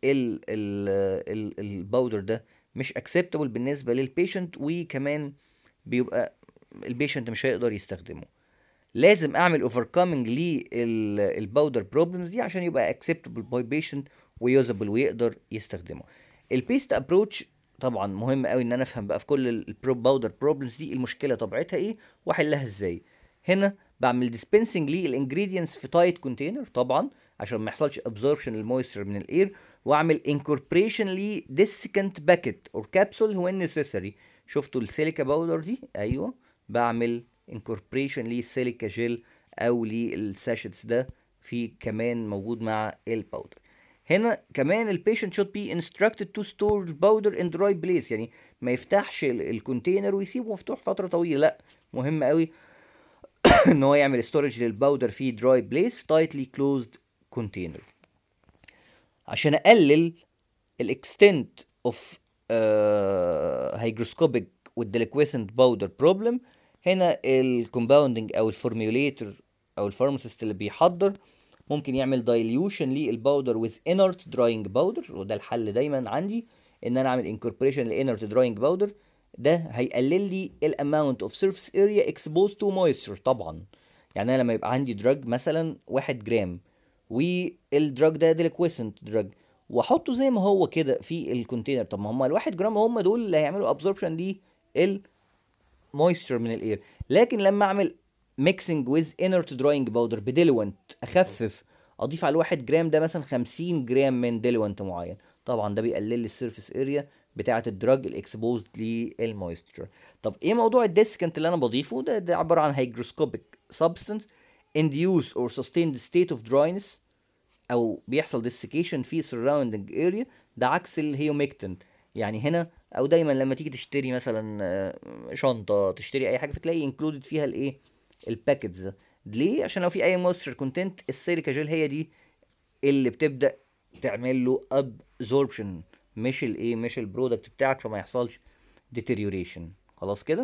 الباودر ده مش acceptable بالنسبه للبيشنت، وكمان بيبقى البيشنت مش هيقدر يستخدمه. لازم اعمل overcoming للباودر بروبلمز دي عشان يبقى acceptable by patient ويوزابل ويقدر يستخدمه. البيست ابروتش طبعا مهم قوي ان انا افهم بقى في كل الباودر بروبلمز دي المشكله طبيعتها ايه واحلها ازاي. هنا بعمل dispensing للانجريدينتس في تايت كونتينر طبعا عشان ما يحصلش absorption للمويستر من الاير، واعمل incorporation لديسكنت باكيت اور كابسول when necessary. شفتوا السيليكا باودر دي؟ ايوه، بعمل incorporation للسيليكا جيل او للساشيتس، ده في كمان موجود مع الباودر. هنا كمان البيشنت should be instructed to store the powder in dry place، يعني ما يفتحش الكونتينر ويسيبه مفتوح فترة طويلة، لا، مهم قوي ان هو يعمل storage للباودر في dry place tightly closed container عشان اقلل الاكستنت اوف hygroscopic والديليكويسنت باودر بروبلم. هنا الكومباوندنج او الفورميوليتر او الفارماسيست اللي بيحضر ممكن يعمل دايليوشن للباودر with inert drying powder، وده الحل دايما عندي ان انا اعمل incorporation لانرت drying powder. ده هيقلل لي الاماونت اوف سيرفيس اريا exposed to moisture طبعا. يعني انا لما يبقى عندي دراج مثلا 1 جرام والدراج ده ديليكويسنت دراج واحطه زي ما هو كده في الكونتينر، طب ما هم ال1 جرام هم دول اللي هيعملوا ابزوربشن للمويستشر من الاير. لكن لما اعمل ميكسنج ويز انرت دراينج باودر بديلوانت، اخفف، اضيف على ال1 جرام ده مثلا 50 جرام من ديلوانت معين، طبعا ده بيقلل لي السيرفيس اريا بتاعه الدراج الاكسبوزد للمويستشر. طب ايه موضوع الديسكنت اللي انا بضيفه ده؟ ده عباره عن هيجروسكوبيك سبستانس induce or sustained state of dryness، او بيحصل desiccation في surrounding area، ده عكس الهيوميكتنت. يعني هنا او دايما لما تيجي تشتري مثلا شنطه، تشتري اي حاجه فتلاقي included فيها الايه، الباكيتس ده ليه؟ عشان لو في اي مويستشر كونتنت السيليكا جيل هي دي اللي بتبدا تعمل له ابزوربشن، مش الايه، مش البرودكت بتاعك، فما يحصلش deterioration. خلاص كده،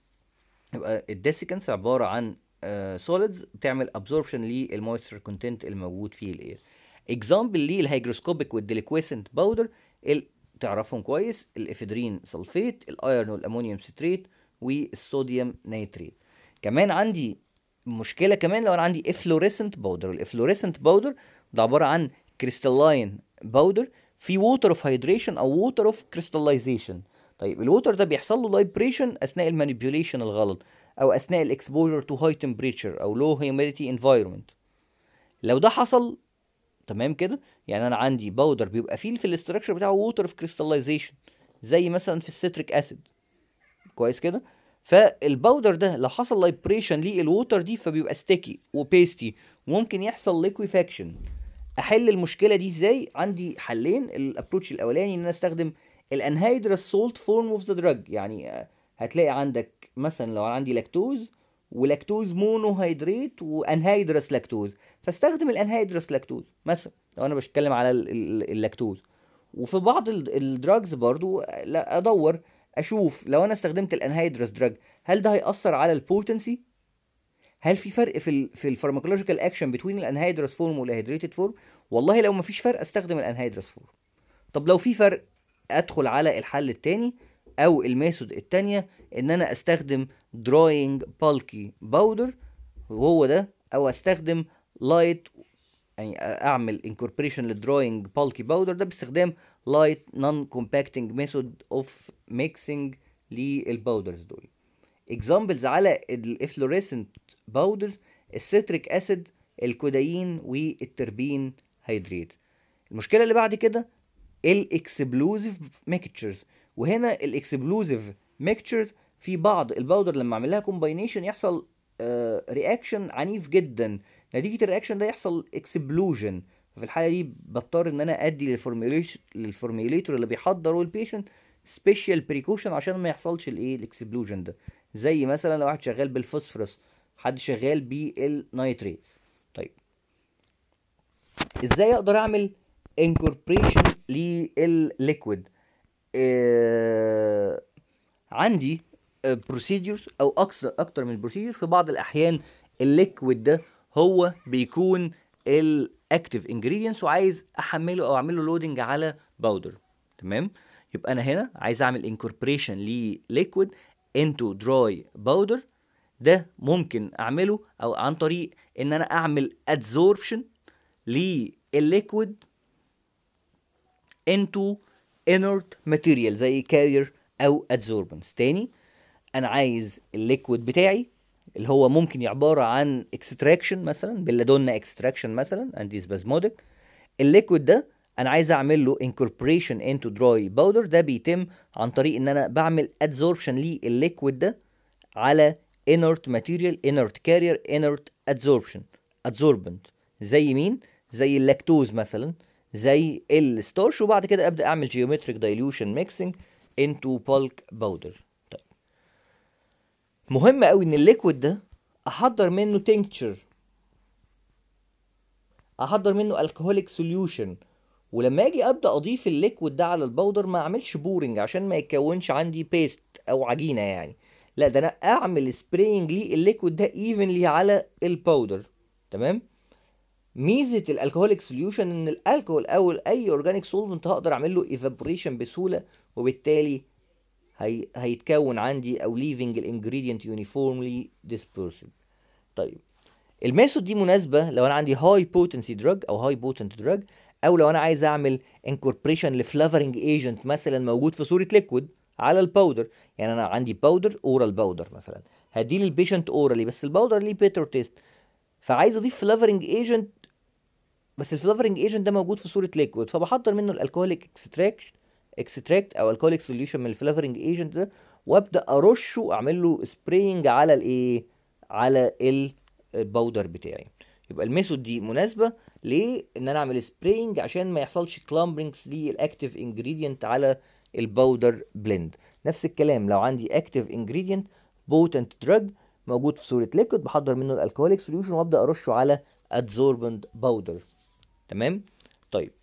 يبقى الديسيكنس عباره عن سوليدز بتعمل ابزوربشن للمويستشر كونتنت الموجود في الاير. اكزامبل للهيجروسكوبيك والديليكويسنت باودر تعرفهم كويس: الافيدرين سلفيت، الايرون والامونيوم ستريت، والصوديوم نيتريت. كمان عندي مشكله كمان لو انا عندي افلوريسنت باودر. الافلوريسنت باودر ده عباره عن كريستالين باودر في ووتر اوف هيدريشن او ووتر اوف كريستاليزيشن. طيب الووتر ده بيحصل له لايبريشن اثناء المانيبيوليشن الغلط، او اثناء الاكسبوجر تو هاي تمبريتشر او لو هيوميديتي انفايرمنت. لو ده حصل تمام كده، يعني انا عندي باودر بيبقى فيه في الاستراكشر بتاعه ووتر اوف كريستاليزيشن، زي مثلا في السيتريك اسيد، كويس كده. فالباودر ده لو حصل لايبريشن للووتر دي فبيبقى ستيكي وبيستي وممكن يحصل ليكويفاكشن. احل المشكله دي ازاي؟ عندي حلين. الابروتش الاولاني ان انا استخدم الانهيدرس سولت فورم اوف ذا دراج. يعني هتلاقي عندك مثلا لو عندي لاكتوز ولاكتوز مونو هيدريت وانهيدرس لاكتوز، فاستخدم الانهيدرس لاكتوز مثلا لو انا بتكلم على اللاكتوز. وفي بعض الدراجز برضو لا، ادور اشوف لو انا استخدمت الانهيدرس دراج هل ده هيأثر على البوتنسي، هل في فرق في الفارماكولوجيكال اكشن بين الانهيدرس فورم والهيدريتد فورم. والله لو مفيش فرق استخدم الانهيدرس فورم. طب لو في فرق ادخل على الحل التاني او الميثود التانية ان انا استخدم دراينج بالكي باودر، وهو ده، او استخدم لايت، يعني اعمل انكوربريشن للدراينج بالكي باودر ده باستخدام لايت نون كومباكتنج ميثود اوف ميكسنج للباودرز دول. اكزامبلز على الافلوريسنت باودرز: السيتريك اسيد، الكودايين، والتربين هيدريت. المشكله اللي بعد كده الاكسبلوزيف ميكتشرز، وهنا الاكسبلوزيف ميكتشرز في بعض الباودر لما اعمل لها كومباينيشن يحصل رياكشن عنيف جدا، نتيجه الرياكشن ده يحصل اكسبلوجن. في الحاله دي بضطر ان انا ادي للفورميوليتور اللي بيحضره البيشنت سبيشال بريكوشن عشان ما يحصلش الايه الاكسبلوجن ده. زي مثلا لو واحد شغال بالفوسفورس، حد شغال بالنيتريتس. طيب ازاي اقدر اعمل انكوربريشن للليكويد؟ عندي بروسيدورز او اكتر من بروسيدور. في بعض الاحيان الليكويد ده هو بيكون الاكتيف انجريدينتس وعايز احمله او اعمل له لودنج على باودر. تمام، يبقى انا هنا عايز اعمل انكوربريشن لليكويد انتو دراي باودر. ده ممكن اعمله او عن طريق ان انا اعمل ادزوربشن للليكويد into inert material زي carrier او adsorbents. تاني، انا عايز الليكويد بتاعي اللي هو ممكن عبارة عن extraction مثلا باللادونا extraction مثلا انتي سبازموديك. الليكويد ده انا عايز اعمل له incorporation into dry powder. ده بيتم عن طريق ان انا بعمل adsorption للليكويد ده على inert material, inert carrier, inert adsorbent. زي مين؟ زي اللاكتوز مثلا، زي الستارش. وبعد كده ابدا اعمل geometric dilution mixing into bulk powder. طيب مهم قوي ان الليكويد ده احضر منه tincture، احضر منه alcoholic solution، ولما اجي ابدا اضيف الليكويد ده على الباودر ما اعملش بورنج عشان ما يتكونش عندي بيست او عجينه يعني، لا ده انا اعمل سبراينج للليكويد ده ايفنلي على الباودر. تمام. ميزه الالكهوليك سوليوشن ان الالكهول او اي اورجانيك سولفنت هقدر اعمل له ايفابوريشن بسهوله، وبالتالي هيتكون عندي او leaving الانجريدينت يونيفورملي dispersed. طيب الميثود دي مناسبه لو انا عندي هاي بوتنسي دراج او هاي بوتنت دراج، او لو انا عايز اعمل انكوربريشن لفلافرنج ايجنت مثلا موجود في صوره ليكويد على الباودر. يعني انا عندي باودر، اورال باودر مثلا، هديه للبيشنت اورالي بس الباودر ليه بيتر تيست، فعايز اضيف فلافرنج ايجنت بس الفلافرنج ايجنت ده موجود في صوره ليكويد، فبحضر منه الالكوهوليك اكستراكت او الكوهوليك سوليوشن من الفلافرنج ايجنت ده، وابدا ارشه اعمل له سبراينج على الايه، على الباودر بتاعي. يبقى الميثود دي مناسبه ليه؟ ان انا اعمل سبراينج عشان ما يحصلش كلامبرينجز للاكتيف انجريدينت على الباودر بلند. نفس الكلام لو عندي اكتيف انجريدينت بوتنت دراج موجود في صوره ليكويد، بحضر منه الالكوهوليك سوليوشن وابدا ارشه على ادزوربنت باودر. تمام. طيب